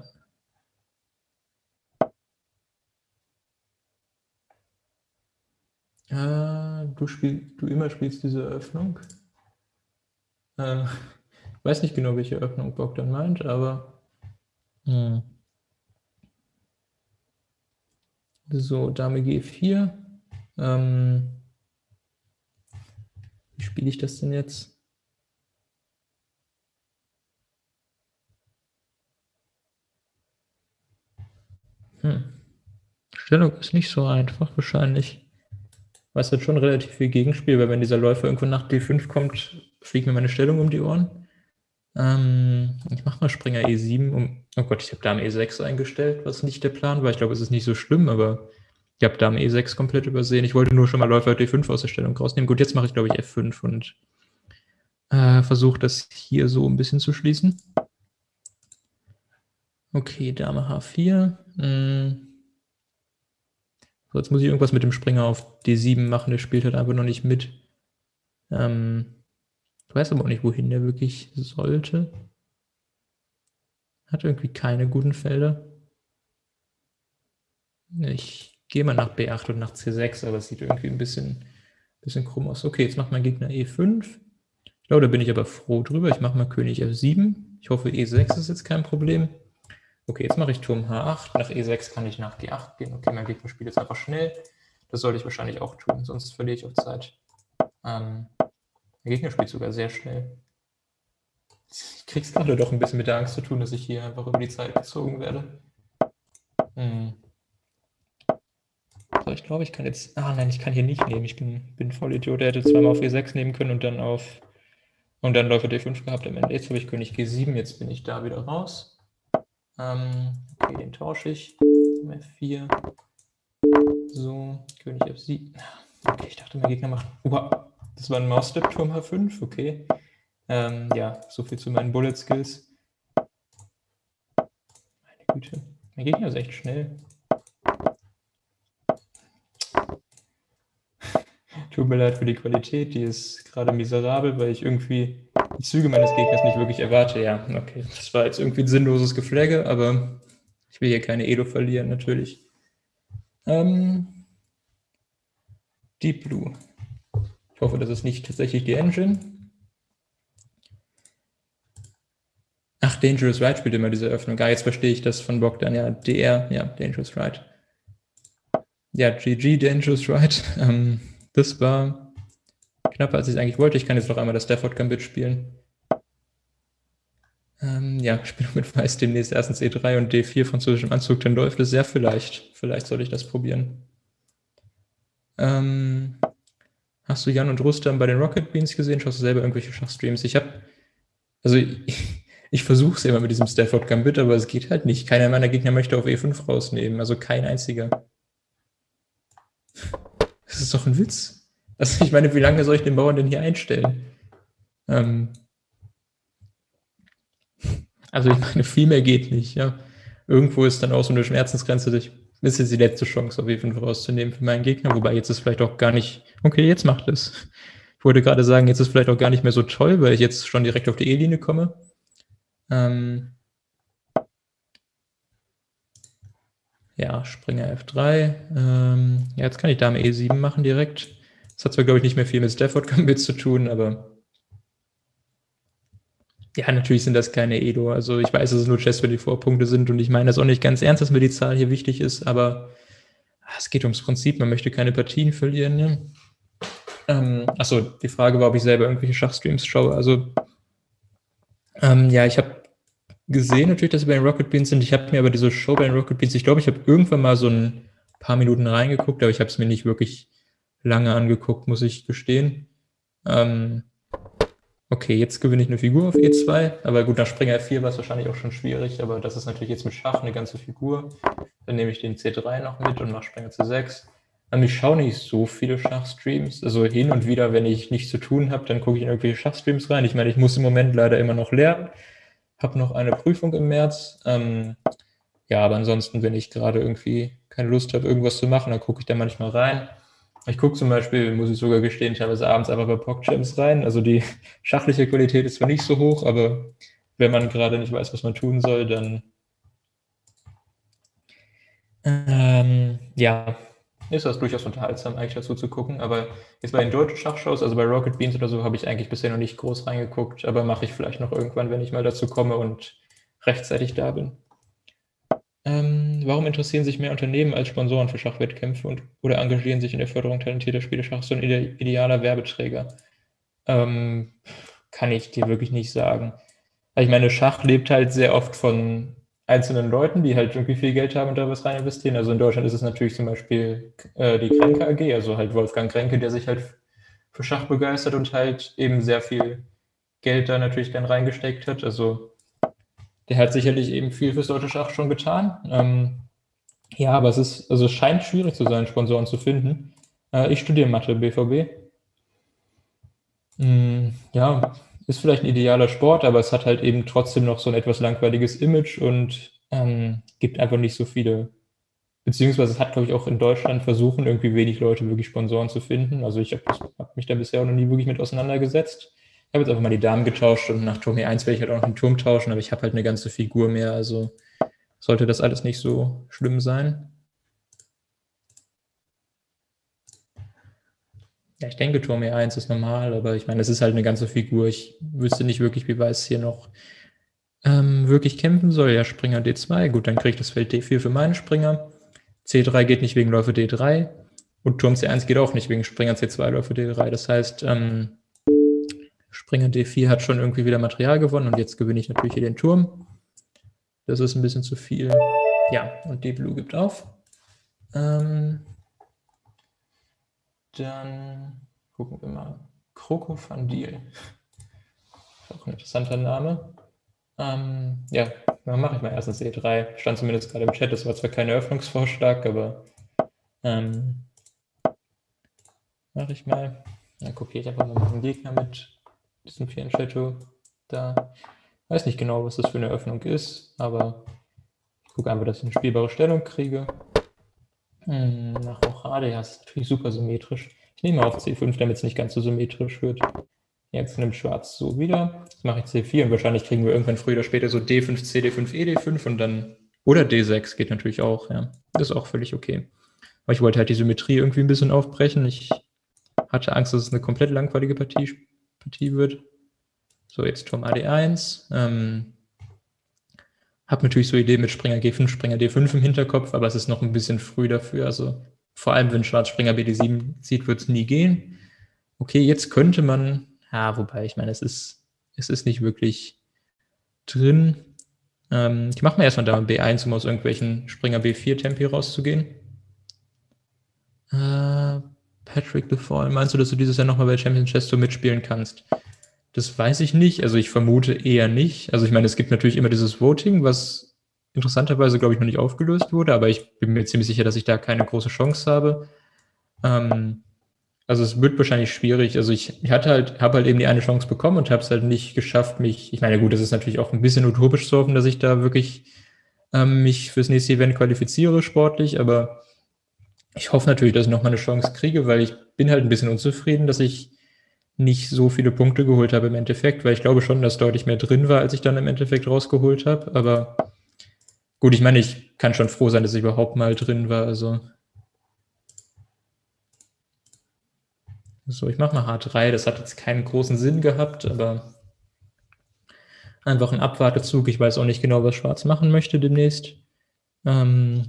Äh, du, spiel, du immer spielst diese Eröffnung. Äh, ich weiß nicht genau, welche Eröffnung Bogdan meint, aber hm. So, Dame G vier. Ähm, wie spiele ich das denn jetzt? Hm. Stellung ist nicht so einfach, wahrscheinlich. Weil es hat schon relativ viel Gegenspiel, weil wenn dieser Läufer irgendwo nach D fünf kommt, fliegt mir meine Stellung um die Ohren. Ähm, ich mache mal Springer E sieben. Um, oh Gott, ich habe Dame E sechs eingestellt, was nicht der Plan war. Ich glaube, es ist nicht so schlimm, aber ich habe Dame E sechs komplett übersehen. Ich wollte nur schon mal Läufer D fünf aus der Stellung rausnehmen. Gut, jetzt mache ich, glaube ich, F fünf und äh, versuche das hier so ein bisschen zu schließen. Okay, Dame H vier. Hm. So, jetzt muss ich irgendwas mit dem Springer auf D sieben machen. Der spielt halt einfach noch nicht mit. Ähm, ich weiß aber auch nicht, wohin der wirklich sollte. Hat irgendwie keine guten Felder. Ich gehe mal nach B acht und nach C sechs, aber es sieht irgendwie ein bisschen, bisschen krumm aus. Okay, jetzt macht mein Gegner E fünf. Ich glaube, da bin ich aber froh drüber. Ich mache mal König F sieben. Ich hoffe, E sechs ist jetzt kein Problem. Okay, jetzt mache ich Turm H acht. Nach E sechs kann ich nach G acht gehen. Okay, mein Gegner spielt jetzt einfach schnell. Das sollte ich wahrscheinlich auch tun, sonst verliere ich auch Zeit. Ähm, der Gegner spielt sogar sehr schnell. Ich krieg's gerade doch ein bisschen mit der Angst zu tun, dass ich hier einfach über die Zeit gezogen werde. Hm. So, ich glaube, ich kann jetzt... Ah, nein, ich kann hier nicht nehmen. Ich bin, bin voll Idiot. Der hätte zweimal auf E sechs nehmen können und dann auf... Und dann Läufer D fünf gehabt am Ende. Jetzt habe ich König G sieben, jetzt bin ich da wieder raus. Ähm, okay, den tausche ich. F vier. So, König F sieben. Okay, ich dachte, mein Gegner macht... Wow, das war ein Mausstep, Turm H fünf, okay. Ähm, ja, so viel zu meinen Bullet Skills. Meine Güte, mein Gegner ist echt schnell. Tut mir leid für die Qualität, die ist gerade miserabel, weil ich irgendwie die Züge meines Gegners nicht wirklich erwarte. Ja, okay, das war jetzt irgendwie ein sinnloses Geflagge, aber ich will hier keine Edo verlieren, natürlich. Ähm, Deep Blue. Ich hoffe, das ist nicht tatsächlich die Engine. Ach, Dangerous Ride spielt immer diese Öffnung. Ah, jetzt verstehe ich das von Bogdan. Ja, D R, ja, Dangerous Ride. Ja, G G, Dangerous Ride. Ähm, das war knapper, als ich es eigentlich wollte. Ich kann jetzt noch einmal das Stafford Gambit spielen. Ähm, ja, Spielung mit Weiß demnächst erstens E drei und D vier französischem Anzug, dann läuft es sehr vielleicht. Vielleicht sollte ich das probieren. Ähm, hast du Jan und Rustam bei den Rocket Beans gesehen? Schaust du selber irgendwelche Schachstreams? Ich habe, also ich, ich versuche es immer mit diesem Stafford Gambit, aber es geht halt nicht. Keiner meiner Gegner möchte auf E fünf rausnehmen, also kein einziger. Das ist doch ein Witz. Also ich meine, wie lange soll ich den Bauern denn hier einstellen? Ähm, also ich meine, viel mehr geht nicht, ja. Irgendwo ist dann auch so eine Schmerzensgrenze, das ist jetzt die letzte Chance, auf E fünf rauszunehmen für meinen Gegner, wobei jetzt ist vielleicht auch gar nicht, okay, jetzt macht es. Ich wollte gerade sagen, jetzt ist vielleicht auch gar nicht mehr so toll, weil ich jetzt schon direkt auf die E-Linie komme. Ähm, ja, Springer F drei. Ähm, ja, jetzt kann ich Dame E sieben machen direkt. Das hat zwar, glaube ich, nicht mehr viel mit Stafford Gambit zu tun, aber ja, natürlich sind das keine Edo. Also ich weiß, dass es nur Chess, wenn die Vorpunkte sind und ich meine das auch nicht ganz ernst, dass mir die Zahl hier wichtig ist, aber es geht ums Prinzip, man möchte keine Partien verlieren. Ne? Ähm, achso, die Frage war, ob ich selber irgendwelche Schachstreams schaue. Also ähm, ja, ich habe gesehen natürlich, dass sie bei den Rocket Beans sind. Ich habe mir aber diese Show bei den Rocket Beans, ich glaube, ich habe irgendwann mal so ein paar Minuten reingeguckt, aber ich habe es mir nicht wirklich lange angeguckt, muss ich gestehen. Ähm, okay, jetzt gewinne ich eine Figur auf E zwei, aber gut, nach Springer F vier war es wahrscheinlich auch schon schwierig, aber das ist natürlich jetzt mit Schach eine ganze Figur. Dann nehme ich den C drei noch mit und mache Springer C sechs. Ähm, ich schaue nicht so viele Schachstreams, also hin und wieder, wenn ich nichts zu tun habe, dann gucke ich in irgendwelche Schachstreams rein. Ich meine, ich muss im Moment leider immer noch lernen, habe noch eine Prüfung im März. Ähm, ja, aber ansonsten, wenn ich gerade irgendwie keine Lust habe, irgendwas zu machen, dann gucke ich da manchmal rein. Ich gucke zum Beispiel, muss ich sogar gestehen, teilweise abends einfach bei PogChamps rein. Also die schachliche Qualität ist zwar nicht so hoch, aber wenn man gerade nicht weiß, was man tun soll, dann ähm, ja, ist das durchaus unterhaltsam, eigentlich dazu zu gucken. Aber jetzt bei den deutschen Schachshows, also bei Rocket Beans oder so, habe ich eigentlich bisher noch nicht groß reingeguckt, aber mache ich vielleicht noch irgendwann, wenn ich mal dazu komme und rechtzeitig da bin. Ähm, warum interessieren sich mehr Unternehmen als Sponsoren für Schachwettkämpfe und, oder engagieren sich in der Förderung talentierter Spieler? Schach so ein ide idealer Werbeträger? Ähm, kann ich dir wirklich nicht sagen. Weil ich meine, Schach lebt halt sehr oft von einzelnen Leuten, die halt irgendwie viel Geld haben und da was rein investieren. Also in Deutschland ist es natürlich zum Beispiel äh, die Kränke A G, also halt Wolfgang Kränke, der sich halt für Schach begeistert und halt eben sehr viel Geld da natürlich dann reingesteckt hat. Also der hat sicherlich eben viel fürs deutsche Schach schon getan. Ähm, ja, aber es ist, also es scheint schwierig zu sein, Sponsoren zu finden. Äh, ich studiere Mathe, B V B. Mm, ja, ist vielleicht ein idealer Sport, aber es hat halt eben trotzdem noch so ein etwas langweiliges Image und ähm, gibt einfach nicht so viele, beziehungsweise es hat, glaube ich, auch in Deutschland versuchen, irgendwie wenig Leute wirklich Sponsoren zu finden. Also ich habe hab mich da bisher auch noch nie wirklich mit auseinandergesetzt. Ich habe jetzt einfach mal die Damen getauscht und nach Turm E eins werde ich halt auch noch einen Turm tauschen, aber ich habe halt eine ganze Figur mehr, also sollte das alles nicht so schlimm sein. Ja, ich denke, Turm E eins ist normal, aber ich meine, es ist halt eine ganze Figur. Ich wüsste nicht wirklich, wie Weiß hier noch ähm, wirklich kämpfen soll. Ja, Springer D zwei, gut, dann kriege ich das Feld D vier für meinen Springer. C drei geht nicht wegen Läufe D drei und Turm C eins geht auch nicht wegen Springer C zwei, Läufe D drei. Das heißt, ähm, Springer D vier hat schon irgendwie wieder Material gewonnen und jetzt gewinne ich natürlich hier den Turm. Das ist ein bisschen zu viel. Ja, und D Blue gibt auf. Ähm, dann gucken wir mal. Krokofandil. Auch ein interessanter Name. Ähm, ja, dann mache ich mal erstens E drei. Stand zumindest gerade im Chat, das war zwar kein Eröffnungsvorschlag, aber ähm, mache ich mal. Dann kopiere ich einfach mal meinen Gegner mit diesem Fianchetto da. Weiß nicht genau, was das für eine Öffnung ist, aber ich gucke einfach, dass ich eine spielbare Stellung kriege. Hm, nach Rochade, ja, ist natürlich super symmetrisch. Ich nehme auf C fünf, damit es nicht ganz so symmetrisch wird. Jetzt nimmt Schwarz so wieder. Jetzt mache ich C vier und wahrscheinlich kriegen wir irgendwann früher oder später so D fünf, C D fünf, E D fünf und dann. Oder D sechs geht natürlich auch, ja. Das ist auch völlig okay. Aber ich wollte halt die Symmetrie irgendwie ein bisschen aufbrechen. Ich hatte Angst, dass es eine komplett langweilige Partie, Partie wird. So, jetzt Turm A D eins. Ähm, habe natürlich so Ideen mit Springer G fünf, Springer D fünf im Hinterkopf, aber es ist noch ein bisschen früh dafür. Also vor allem, wenn Schwarz Springer B D sieben zieht, wird es nie gehen. Okay, jetzt könnte man, ja, wobei, ich meine, es ist, es ist nicht wirklich drin. Ähm, ich mache mir erstmal da B eins, um aus irgendwelchen Springer B vier Tempi rauszugehen. Äh, Patrick the Fall, meinst du, dass du dieses Jahr nochmal bei Champions Chess Tour mitspielen kannst? Das weiß ich nicht, also ich vermute eher nicht. Also ich meine, es gibt natürlich immer dieses Voting, was interessanterweise, glaube ich, noch nicht aufgelöst wurde, aber ich bin mir ziemlich sicher, dass ich da keine große Chance habe. Ähm, also es wird wahrscheinlich schwierig. Also ich, ich hatte halt, habe halt eben die eine Chance bekommen und habe es halt nicht geschafft, mich, ich meine, gut, das ist natürlich auch ein bisschen utopisch zu hoffen, dass ich da wirklich ähm, mich fürs nächste Event qualifiziere sportlich, aber ich hoffe natürlich, dass ich nochmal eine Chance kriege, weil ich bin halt ein bisschen unzufrieden, dass ich nicht so viele Punkte geholt habe im Endeffekt, weil ich glaube schon, dass deutlich mehr drin war, als ich dann im Endeffekt rausgeholt habe. Aber gut, ich meine, ich kann schon froh sein, dass ich überhaupt mal drin war. Also so, ich mache mal H drei. Das hat jetzt keinen großen Sinn gehabt, aber einfach ein Abwartezug. Ich weiß auch nicht genau, was Schwarz machen möchte demnächst. Ähm,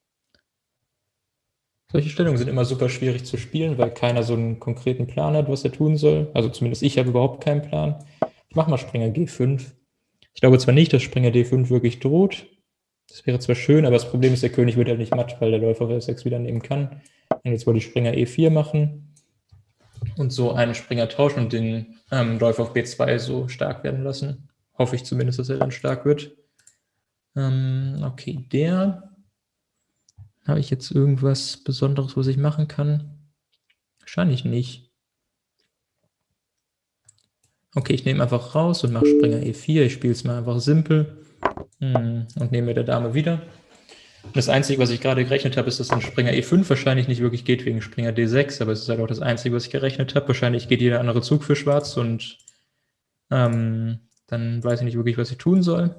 Solche Stellungen sind immer super schwierig zu spielen, weil keiner so einen konkreten Plan hat, was er tun soll. Also zumindest ich habe überhaupt keinen Plan. Ich mache mal Springer G fünf. Ich glaube zwar nicht, dass Springer D fünf wirklich droht. Das wäre zwar schön, aber das Problem ist, der König wird halt nicht matt, weil der Läufer auf F sechs wieder nehmen kann. Und jetzt wollte ich Springer E vier machen und so einen Springer tauschen und den ähm, Läufer auf B zwei so stark werden lassen. Hoffe ich zumindest, dass er dann stark wird. Ähm, okay, der... Habe ich jetzt irgendwas Besonderes, was ich machen kann? Wahrscheinlich nicht. Okay, ich nehme einfach raus und mache Springer E vier. Ich spiele es mal einfach simpel und nehme der Dame wieder. Das Einzige, was ich gerade gerechnet habe, ist, dass ein Springer E fünf wahrscheinlich nicht wirklich geht wegen Springer D sechs, aber es ist halt auch das Einzige, was ich gerechnet habe. Wahrscheinlich geht jeder andere Zug für Schwarz und ähm, dann weiß ich nicht wirklich, was ich tun soll.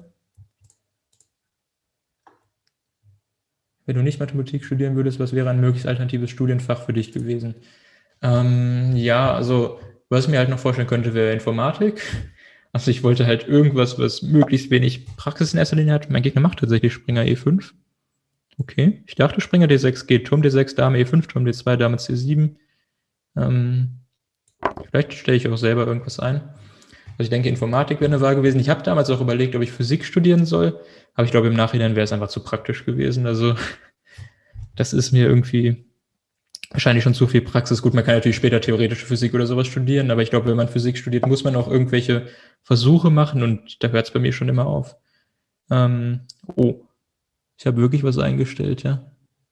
Wenn du nicht Mathematik studieren würdest, was wäre ein mögliches alternatives Studienfach für dich gewesen? Ähm, ja, also was ich mir halt noch vorstellen könnte, wäre Informatik. Also ich wollte halt irgendwas, was möglichst wenig Praxis in erster Linie hat. Mein Gegner macht tatsächlich Springer E fünf. Okay, ich dachte Springer D sechs geht. Turm D sechs, Dame E fünf, Turm D zwei, Dame C sieben. Ähm, vielleicht stelle ich auch selber irgendwas ein. Also ich denke, Informatik wäre eine Wahl gewesen. Ich habe damals auch überlegt, ob ich Physik studieren soll, aber ich glaube, im Nachhinein wäre es einfach zu praktisch gewesen. Also das ist mir irgendwie wahrscheinlich schon zu viel Praxis. Gut, man kann natürlich später theoretische Physik oder sowas studieren, aber ich glaube, wenn man Physik studiert, muss man auch irgendwelche Versuche machen und da hört es bei mir schon immer auf. Ähm, oh, ich habe wirklich was eingestellt, ja.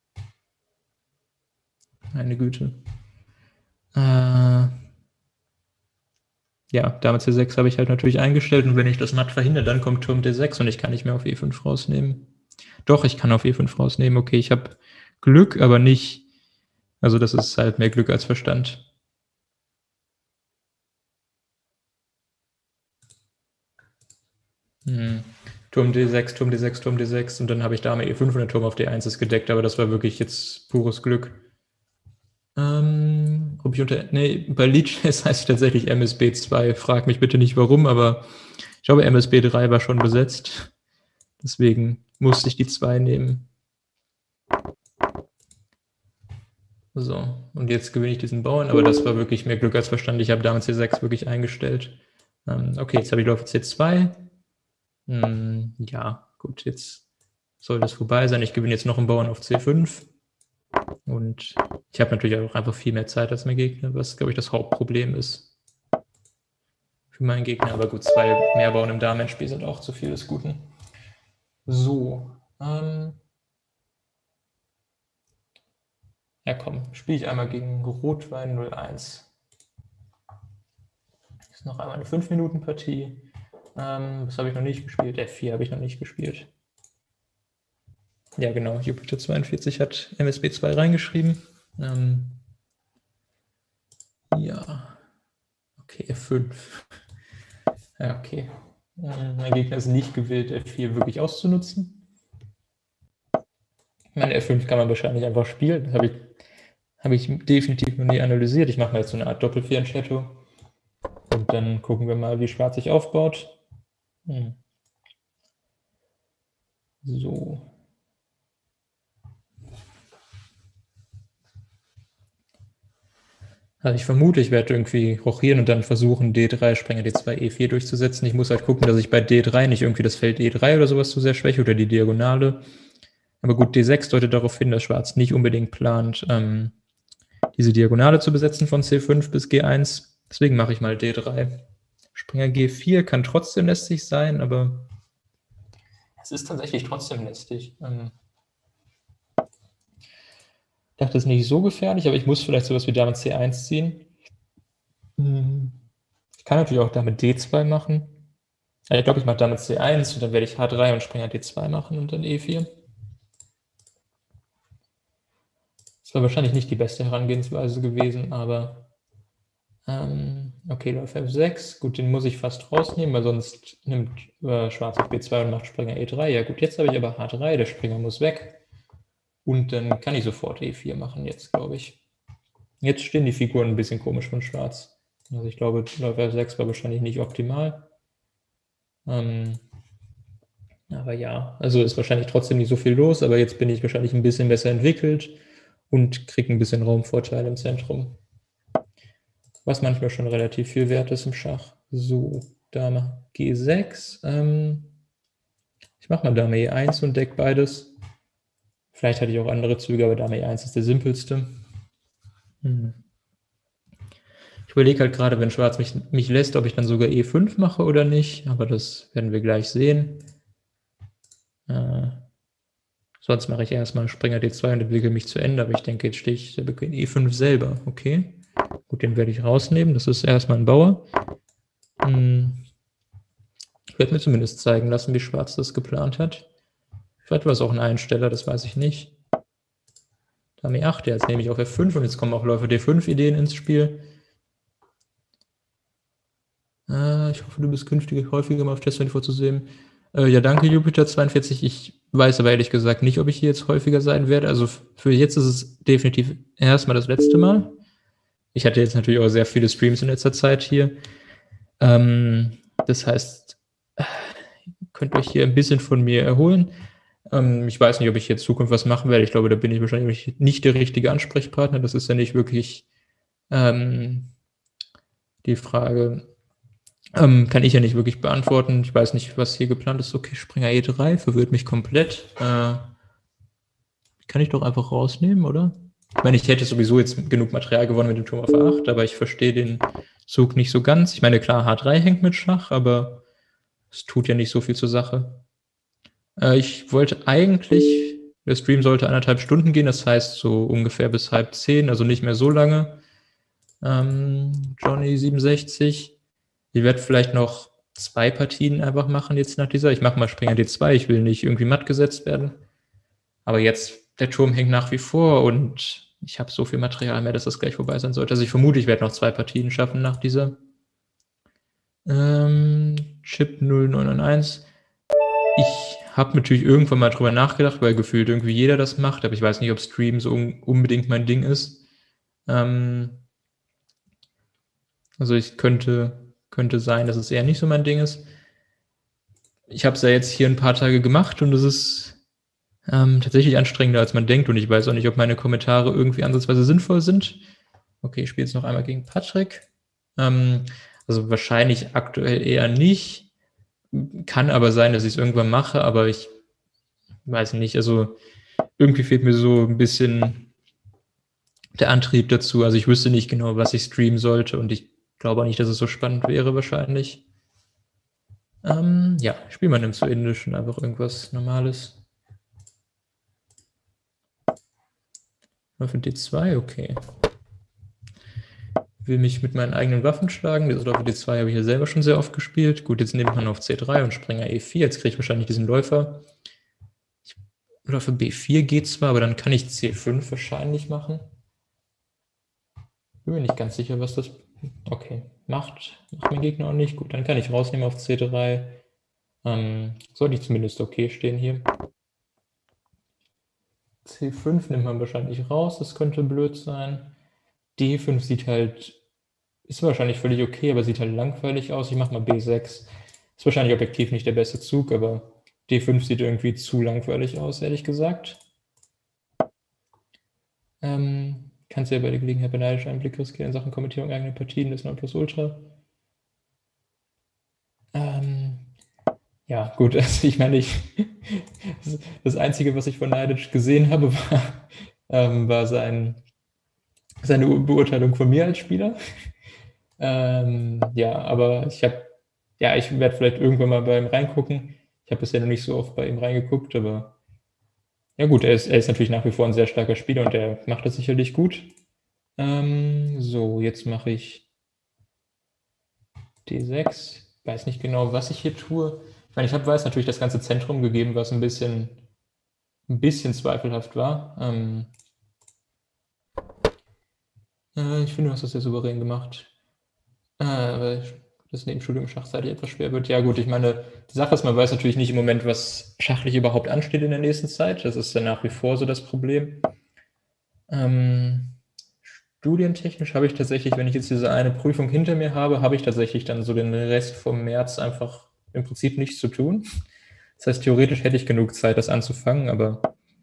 Meine Güte. Äh, ja, Dame C sechs habe ich halt natürlich eingestellt und wenn ich das matt verhindere, dann kommt Turm D sechs und ich kann nicht mehr auf E fünf rausnehmen. Doch, ich kann auf E fünf rausnehmen. Okay, ich habe Glück, aber nicht, also das ist halt mehr Glück als Verstand. Hm. Turm D sechs, Turm D sechs, Turm D sechs und dann habe ich Dame E fünf und der Turm auf D eins ist gedeckt, aber das war wirklich jetzt pures Glück. Ähm, ob ich unter, nee, bei Lichess heißt es tatsächlich M S B zwei. Frag mich bitte nicht warum, aber ich glaube M S B drei war schon besetzt. Deswegen musste ich die zwei nehmen. So, und jetzt gewinne ich diesen Bauern, aber das war wirklich mehr Glück als Verstand. Ich habe Dame C sechs wirklich eingestellt. Ähm, okay, jetzt habe ich Läufer C zwei. Hm, ja, gut, jetzt soll das vorbei sein. Ich gewinne jetzt noch einen Bauern auf C fünf. Und ich habe natürlich auch einfach viel mehr Zeit als mein Gegner, was, glaube ich, das Hauptproblem ist für meinen Gegner. Aber gut, zwei mehr Bauern im Damenspiel sind auch zu viel des Guten. So, ähm, ja komm, spiele ich einmal gegen Rotwein null eins. Das ist noch einmal eine fünf Minuten Partie. Ähm, was habe ich noch nicht gespielt? F vier habe ich noch nicht gespielt. Ja genau, Jupiter zweiundvierzig hat M S B zwei reingeschrieben. Ähm, ja, okay, F fünf. Ja, okay. Ähm, mein Gegner ist nicht gewillt, F vier wirklich auszunutzen. Meine F fünf kann man wahrscheinlich einfach spielen. Das habe ich, hab ich definitiv noch nie analysiert. Ich mache mal jetzt so eine Art Doppel-Fianchetto. Und dann gucken wir mal, wie Schwarz sich aufbaut. Hm. So. Also ich vermute, ich werde irgendwie rochieren und dann versuchen, D drei, Springer D zwei, E vier durchzusetzen. Ich muss halt gucken, dass ich bei D drei nicht irgendwie das Feld E drei oder sowas zu sehr schwäche oder die Diagonale. Aber gut, D sechs deutet darauf hin, dass Schwarz nicht unbedingt plant, ähm, diese Diagonale zu besetzen von C fünf bis G eins. Deswegen mache ich mal D drei. Springer G vier kann trotzdem lästig sein, aber es ist tatsächlich trotzdem lästig. Ähm, ich dachte, das ist nicht so gefährlich, aber ich muss vielleicht sowas wie Dame C eins ziehen. Ich kann natürlich auch Dame D zwei machen. Ich glaube, ich mache Dame C eins und dann werde ich H drei und Springer D zwei machen und dann E vier. Das war wahrscheinlich nicht die beste Herangehensweise gewesen, aber ähm, okay, Läufer F sechs. Gut, den muss ich fast rausnehmen, weil sonst nimmt äh, Schwarz auf B zwei und macht Springer E drei. Ja gut, jetzt habe ich aber H drei, der Springer muss weg. Und dann kann ich sofort E vier machen jetzt, glaube ich. Jetzt stehen die Figuren ein bisschen komisch von Schwarz. Also ich glaube, Läufer F sechs war wahrscheinlich nicht optimal. Ähm, aber ja, also ist wahrscheinlich trotzdem nicht so viel los, aber jetzt bin ich wahrscheinlich ein bisschen besser entwickelt und kriege ein bisschen Raumvorteil im Zentrum. Was manchmal schon relativ viel wert ist im Schach. So, Dame G sechs. Ähm, ich mache mal Dame E eins und deck beides. Vielleicht hatte ich auch andere Züge, aber Dame E eins ist der simpelste. Hm. Ich überlege halt gerade, wenn Schwarz mich, mich lässt, ob ich dann sogar E fünf mache oder nicht, aber das werden wir gleich sehen. Äh, sonst mache ich erstmal Springer D zwei und entwickle mich zu Ende, aber ich denke, jetzt stehe ich in E fünf selber. Okay, gut, den werde ich rausnehmen. Das ist erstmal ein Bauer. Hm. Ich werde mir zumindest zeigen lassen, wie Schwarz das geplant hat. Vielleicht war es auch ein Einsteller, das weiß ich nicht. Dame E acht, ja, jetzt nehme ich auf F fünf und jetzt kommen auch Läufer D fünf Ideen ins Spiel. Äh, ich hoffe, du bist künftig häufiger mal auf Chess vierundzwanzig zu sehen. Äh, ja, danke, Jupiter zweiundvierzig. Ich weiß aber ehrlich gesagt nicht, ob ich hier jetzt häufiger sein werde. Also für jetzt ist es definitiv erstmal das letzte Mal. Ich hatte jetzt natürlich auch sehr viele Streams in letzter Zeit hier. Ähm, das heißt, ihr könnt euch hier ein bisschen von mir erholen. Ähm, ich weiß nicht, ob ich jetzt in Zukunft was machen werde. Ich glaube, da bin ich wahrscheinlich nicht der richtige Ansprechpartner. Das ist ja nicht wirklich ähm, die Frage. Ähm, kann ich ja nicht wirklich beantworten. Ich weiß nicht, was hier geplant ist. Okay, Springer E drei verwirrt mich komplett. Äh, kann ich doch einfach rausnehmen, oder? Ich meine, ich hätte sowieso jetzt genug Material gewonnen mit dem Turm auf A acht, aber ich verstehe den Zug nicht so ganz. Ich meine, klar, H drei hängt mit Schach, aber es tut ja nicht so viel zur Sache. Äh, ich wollte eigentlich, der Stream sollte anderthalb Stunden gehen, das heißt so ungefähr bis halb zehn, also nicht mehr so lange. Ähm, Johnny siebenundsechzig. Ich werde vielleicht noch zwei Partien einfach machen jetzt nach dieser. Ich mache mal Springer D zwei, ich will nicht irgendwie matt gesetzt werden. Aber jetzt, der Turm hängt nach wie vor und ich habe so viel Material mehr, dass das gleich vorbei sein sollte. Also ich vermute, ich werde noch zwei Partien schaffen nach dieser. Ähm, Chip null neun neun eins. Ich habe natürlich irgendwann mal drüber nachgedacht, weil gefühlt irgendwie jeder das macht, aber ich weiß nicht, ob Stream so un unbedingt mein Ding ist. Ähm, also ich könnte, könnte sein, dass es eher nicht so mein Ding ist. Ich habe es ja jetzt hier ein paar Tage gemacht und es ist ähm, tatsächlich anstrengender, als man denkt und ich weiß auch nicht, ob meine Kommentare irgendwie ansatzweise sinnvoll sind. Okay, ich spiele jetzt noch einmal gegen Patrick. Ähm, also wahrscheinlich aktuell eher nicht. Kann aber sein, dass ich es irgendwann mache, aber ich weiß nicht. Also irgendwie fehlt mir so ein bisschen der Antrieb dazu. Also ich wüsste nicht genau, was ich streamen sollte und ich glaube auch nicht, dass es so spannend wäre wahrscheinlich. Ähm, ja, ich spiele mal nimmt zu Indisch und einfach irgendwas Normales. Für D zwei, okay. Will mich mit meinen eigenen Waffen schlagen. Das Läufer D zwei habe ich ja selber schon sehr oft gespielt. Gut, jetzt nehme ich mal auf C drei und Springer E vier. Jetzt kriege ich wahrscheinlich diesen Läufer. Läufer B vier geht zwar, aber dann kann ich C fünf wahrscheinlich machen. Bin mir nicht ganz sicher, was das... Okay, macht, macht mein Gegner auch nicht. Gut, dann kann ich rausnehmen auf C drei. Ähm, sollte ich zumindest okay stehen hier. C fünf nimmt man wahrscheinlich raus, das könnte blöd sein. D fünf sieht halt, ist wahrscheinlich völlig okay, aber sieht halt langweilig aus. Ich mache mal B sechs. Ist wahrscheinlich objektiv nicht der beste Zug, aber D fünf sieht irgendwie zu langweilig aus, ehrlich gesagt. Ähm, kannst du ja bei der Gelegenheit beneidischen Einblick riskieren in Sachen Kommentierung eigener Partien des Nonplusultra. Ähm, ja, gut, also ich meine, ich, das Einzige, was ich von Neidic gesehen habe, war, ähm, war sein, seine Beurteilung von mir als Spieler. ähm, ja, aber ich habe, ja, ich werde vielleicht irgendwann mal bei ihm reingucken. Ich habe bisher noch nicht so oft bei ihm reingeguckt, aber ja gut, er ist, er ist natürlich nach wie vor ein sehr starker Spieler und er macht das sicherlich gut. Ähm, so, jetzt mache ich D sechs. Weiß nicht genau, was ich hier tue. Ich meine, ich habe weiß natürlich das ganze Zentrum gegeben, was ein bisschen, ein bisschen zweifelhaft war. Ähm, äh, ich finde, du hast das sehr souverän gemacht. Äh, aber das Nebenstudium schachseitig etwas schwer wird. Ja gut, ich meine, die Sache ist, man weiß natürlich nicht im Moment, was schachlich überhaupt ansteht in der nächsten Zeit. Das ist ja nach wie vor so das Problem. Ähm, studientechnisch habe ich tatsächlich, wenn ich jetzt diese eine Prüfung hinter mir habe, habe ich tatsächlich dann so den Rest vom März einfach im Prinzip nichts zu tun. Das heißt, theoretisch hätte ich genug Zeit, das anzufangen, aber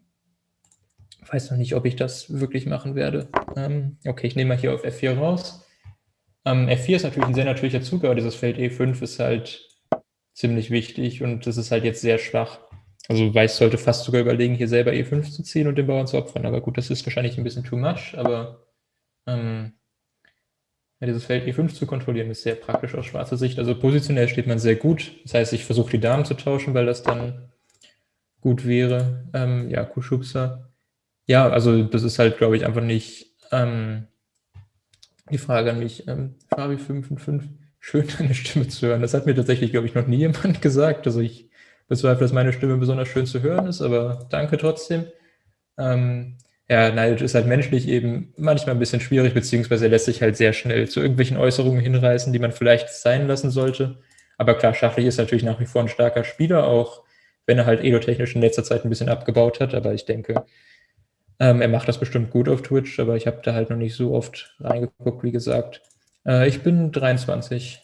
ich weiß noch nicht, ob ich das wirklich machen werde. Ähm, okay, ich nehme mal hier auf F vier raus. Ähm, F vier ist natürlich ein sehr natürlicher Zug, aber dieses Feld E fünf ist halt ziemlich wichtig und das ist halt jetzt sehr schwach. Also Weiß sollte fast sogar überlegen, hier selber E fünf zu ziehen und den Bauern zu opfern. Aber gut, das ist wahrscheinlich ein bisschen too much, aber ähm, ja, dieses Feld E fünf zu kontrollieren ist sehr praktisch aus schwarzer Sicht. Also positionell steht man sehr gut. Das heißt, ich versuche die Damen zu tauschen, weil das dann gut wäre. Ähm, ja, Kuschubsa. Ja, also das ist halt, glaube ich, einfach nicht ähm, die Frage an mich. Ähm, Fabi fünf fünf fünf, schön deine Stimme zu hören. Das hat mir tatsächlich, glaube ich, noch nie jemand gesagt. Also ich bezweifle, dass meine Stimme besonders schön zu hören ist, aber danke trotzdem. Ähm, ja, Neidic ist halt menschlich eben manchmal ein bisschen schwierig, beziehungsweise er lässt sich halt sehr schnell zu irgendwelchen Äußerungen hinreißen, die man vielleicht sein lassen sollte. Aber klar, schachlich ist natürlich nach wie vor ein starker Spieler, auch wenn er halt edotechnisch in letzter Zeit ein bisschen abgebaut hat. Aber ich denke, ähm, er macht das bestimmt gut auf Twitch, aber ich habe da halt noch nicht so oft reingeguckt, wie gesagt. Äh, ich bin dreiundzwanzig,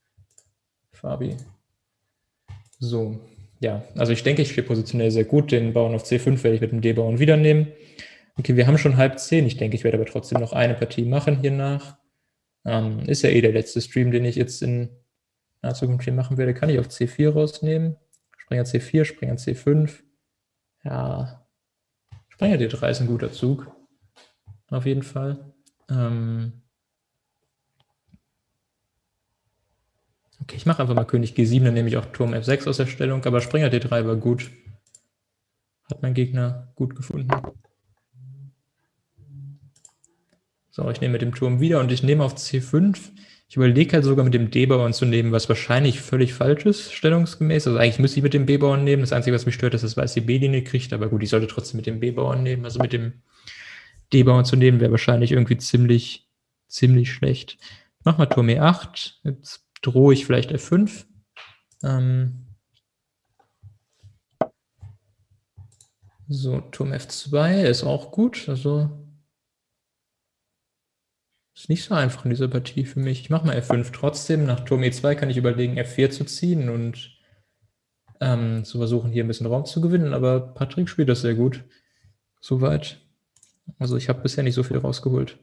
Fabi. So, ja, also ich denke, ich stehe positionell sehr gut. Den Bauern auf C fünf werde ich mit dem D-Bauern wieder nehmen. Okay, wir haben schon halb zehn. Ich denke, ich werde aber trotzdem noch eine Partie machen hier nach. Ähm, ist ja eh der letzte Stream, den ich jetzt in naher Zukunft hier machen werde. Kann ich auf C vier rausnehmen. Springer C vier, Springer C fünf. Ja, Springer D drei ist ein guter Zug. auf jeden Fall. Ähm okay, ich mache einfach mal König G sieben, dann nehme ich auch Turm F sechs aus der Stellung, aber Springer D drei war gut. Hat mein Gegner gut gefunden. So, ich nehme mit dem Turm wieder und ich nehme auf C fünf. Ich überlege halt sogar mit dem D-Bauern zu nehmen, was wahrscheinlich völlig falsch ist, stellungsgemäß. Also eigentlich müsste ich mit dem B-Bauern nehmen. Das Einzige, was mich stört, ist, dass Weiß die B-Linie kriegt. Aber gut, ich sollte trotzdem mit dem B-Bauern nehmen. Also mit dem D-Bauern zu nehmen, wäre wahrscheinlich irgendwie ziemlich, ziemlich schlecht. Ich mache mal Turm E acht. Jetzt drohe ich vielleicht F fünf. Ähm so, Turm F zwei ist auch gut. Also ist nicht so einfach in dieser Partie für mich. Ich mache mal F fünf trotzdem. Nach Turm E zwei kann ich überlegen, F vier zu ziehen und ähm, zu versuchen, hier ein bisschen Raum zu gewinnen. Aber Patrick spielt das sehr gut. Soweit. Also ich habe bisher nicht so viel rausgeholt.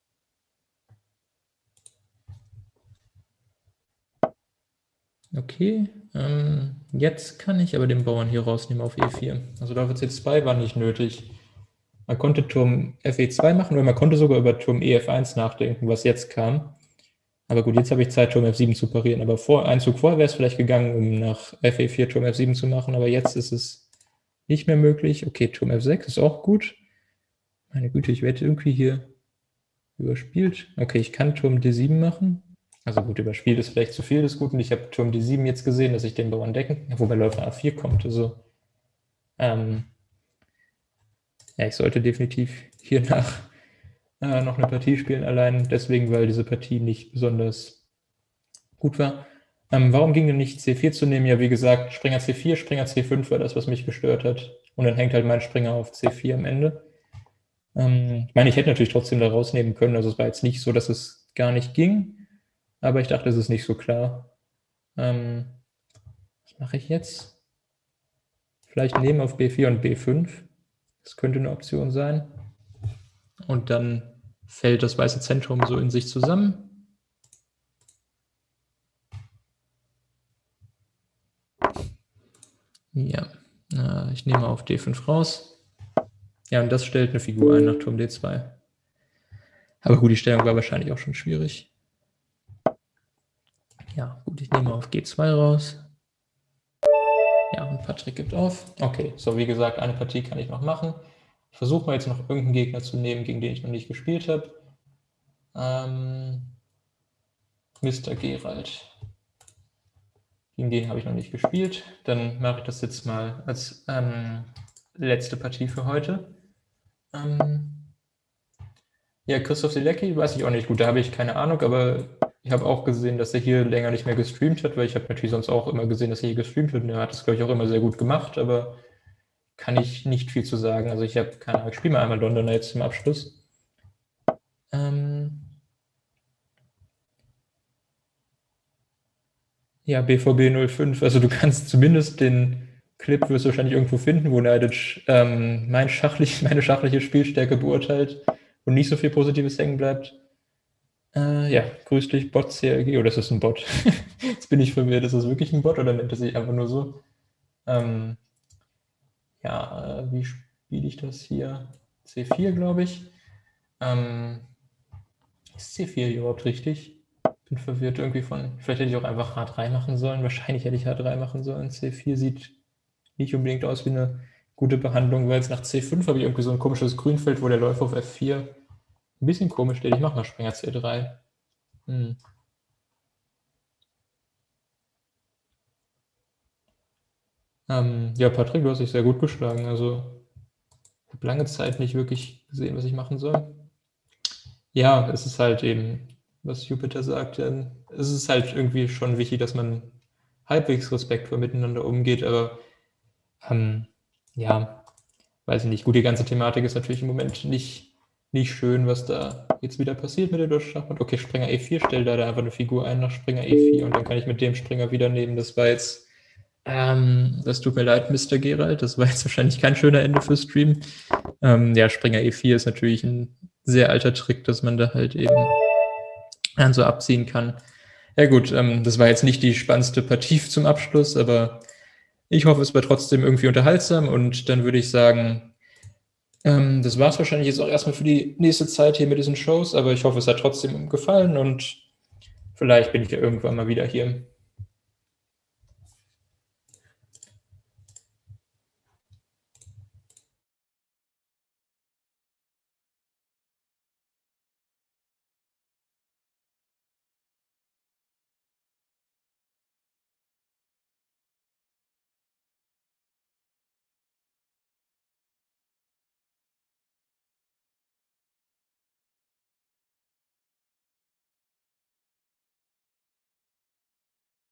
Okay, ähm, jetzt kann ich aber den Bauern hier rausnehmen auf E vier. Also Läufer C zwei war nicht nötig. Man konnte Turm F E zwei machen oder man konnte sogar über Turm E F eins nachdenken, was jetzt kam. Aber gut, jetzt habe ich Zeit, Turm F sieben zu parieren. Aber vor, einen Zug vorher wäre es vielleicht gegangen, um nach F E vier Turm F sieben zu machen. Aber jetzt ist es nicht mehr möglich. Okay, Turm F sechs ist auch gut. Meine Güte, ich werde irgendwie hier überspielt. Okay, ich kann Turm D sieben machen. Also gut, überspielt ist vielleicht zu viel des Guten. Ich habe Turm D sieben jetzt gesehen, dass ich den Bauern decken, wobei Läufer A vier kommt. Also ähm, ja, ich sollte definitiv hier nach äh, noch eine Partie spielen, allein deswegen, weil diese Partie nicht besonders gut war. Ähm, warum ging denn nicht C vier zu nehmen? Ja, wie gesagt, Springer C vier, Springer C fünf war das, was mich gestört hat. Und dann hängt halt mein Springer auf C vier am Ende. Ähm, ich meine, ich hätte natürlich trotzdem da rausnehmen können. Also es war jetzt nicht so, dass es gar nicht ging. Aber ich dachte, es ist nicht so klar. Ähm, was mache ich jetzt? Vielleicht nehmen auf B vier und B fünf. Das könnte eine Option sein. Und dann fällt das weiße Zentrum so in sich zusammen. Ja, ich nehme auf D fünf raus. Ja, und das stellt eine Figur ein nach Turm D zwei. Aber gut, die Stellung war wahrscheinlich auch schon schwierig. Ja, gut, ich nehme auf G zwei raus. Ja, und Patrick gibt auf. Okay, so wie gesagt, eine Partie kann ich noch machen. Ich versuche mal jetzt noch irgendeinen Gegner zu nehmen, gegen den ich noch nicht gespielt habe. Ähm, Mister Gerald. Gegen den habe ich noch nicht gespielt. Dann mache ich das jetzt mal als ähm, letzte Partie für heute. Ähm, ja, Christoph Sielecki, weiß ich auch nicht. Gut, da habe ich keine Ahnung, aber ich habe auch gesehen, dass er hier länger nicht mehr gestreamt hat, weil ich habe natürlich sonst auch immer gesehen, dass er hier gestreamt hat. Und er hat das, glaube ich, auch immer sehr gut gemacht, aber kann ich nicht viel zu sagen. Also ich habe keine Ahnung, ich spiele mal einmal Londoner jetzt zum Abschluss. Ähm ja, B V B null fünf, also du kannst zumindest den Clip, wirst du wahrscheinlich irgendwo finden, wo Neidic ähm, mein schachlich, meine schachliche Spielstärke beurteilt und nicht so viel Positives hängen bleibt. Äh, ja, grüß dich, Bot C L G, oh, das ist ein Bot. Jetzt bin ich verwirrt, ist das wirklich ein Bot oder nennt er sich einfach nur so? Ähm, ja, äh, wie spiele ich das hier? C vier, glaube ich. Ähm, ist C vier überhaupt richtig? Bin verwirrt irgendwie von, vielleicht hätte ich auch einfach H drei machen sollen. Wahrscheinlich hätte ich H drei machen sollen. C vier sieht nicht unbedingt aus wie eine gute Behandlung, weil jetzt nach C fünf habe ich irgendwie so ein komisches Grünfeld, wo der Läufer auf F vier ein bisschen komisch steht. Ich mache mal Springer C drei. Hm. Ähm, ja, Patrick, du hast dich sehr gut geschlagen. Also ich habe lange Zeit nicht wirklich gesehen, was ich machen soll. Ja, es ist halt eben, was Jupiter sagt, es ist halt irgendwie schon wichtig, dass man halbwegs respektvoll miteinander umgeht, aber ähm, ja, weiß ich nicht. Gut, die ganze Thematik ist natürlich im Moment nicht, nicht schön, was da jetzt wieder passiert mit der deutschen Schachmatt. Okay, Springer E vier, stell da einfach eine Figur ein nach Springer E vier und dann kann ich mit dem Springer wieder nehmen. Das war jetzt, ähm, das tut mir leid, Mister Gerald, das war jetzt wahrscheinlich kein schöner Ende für Stream. Ähm, ja, Springer E vier ist natürlich ein sehr alter Trick, dass man da halt eben dann so abziehen kann. Ja gut, ähm, das war jetzt nicht die spannendste Partie zum Abschluss, aber ich hoffe, es war trotzdem irgendwie unterhaltsam und dann würde ich sagen, Ähm, das war es wahrscheinlich jetzt auch erstmal für die nächste Zeit hier mit diesen Shows, aber ich hoffe, es hat trotzdem gefallen und vielleicht bin ich ja irgendwann mal wieder hier.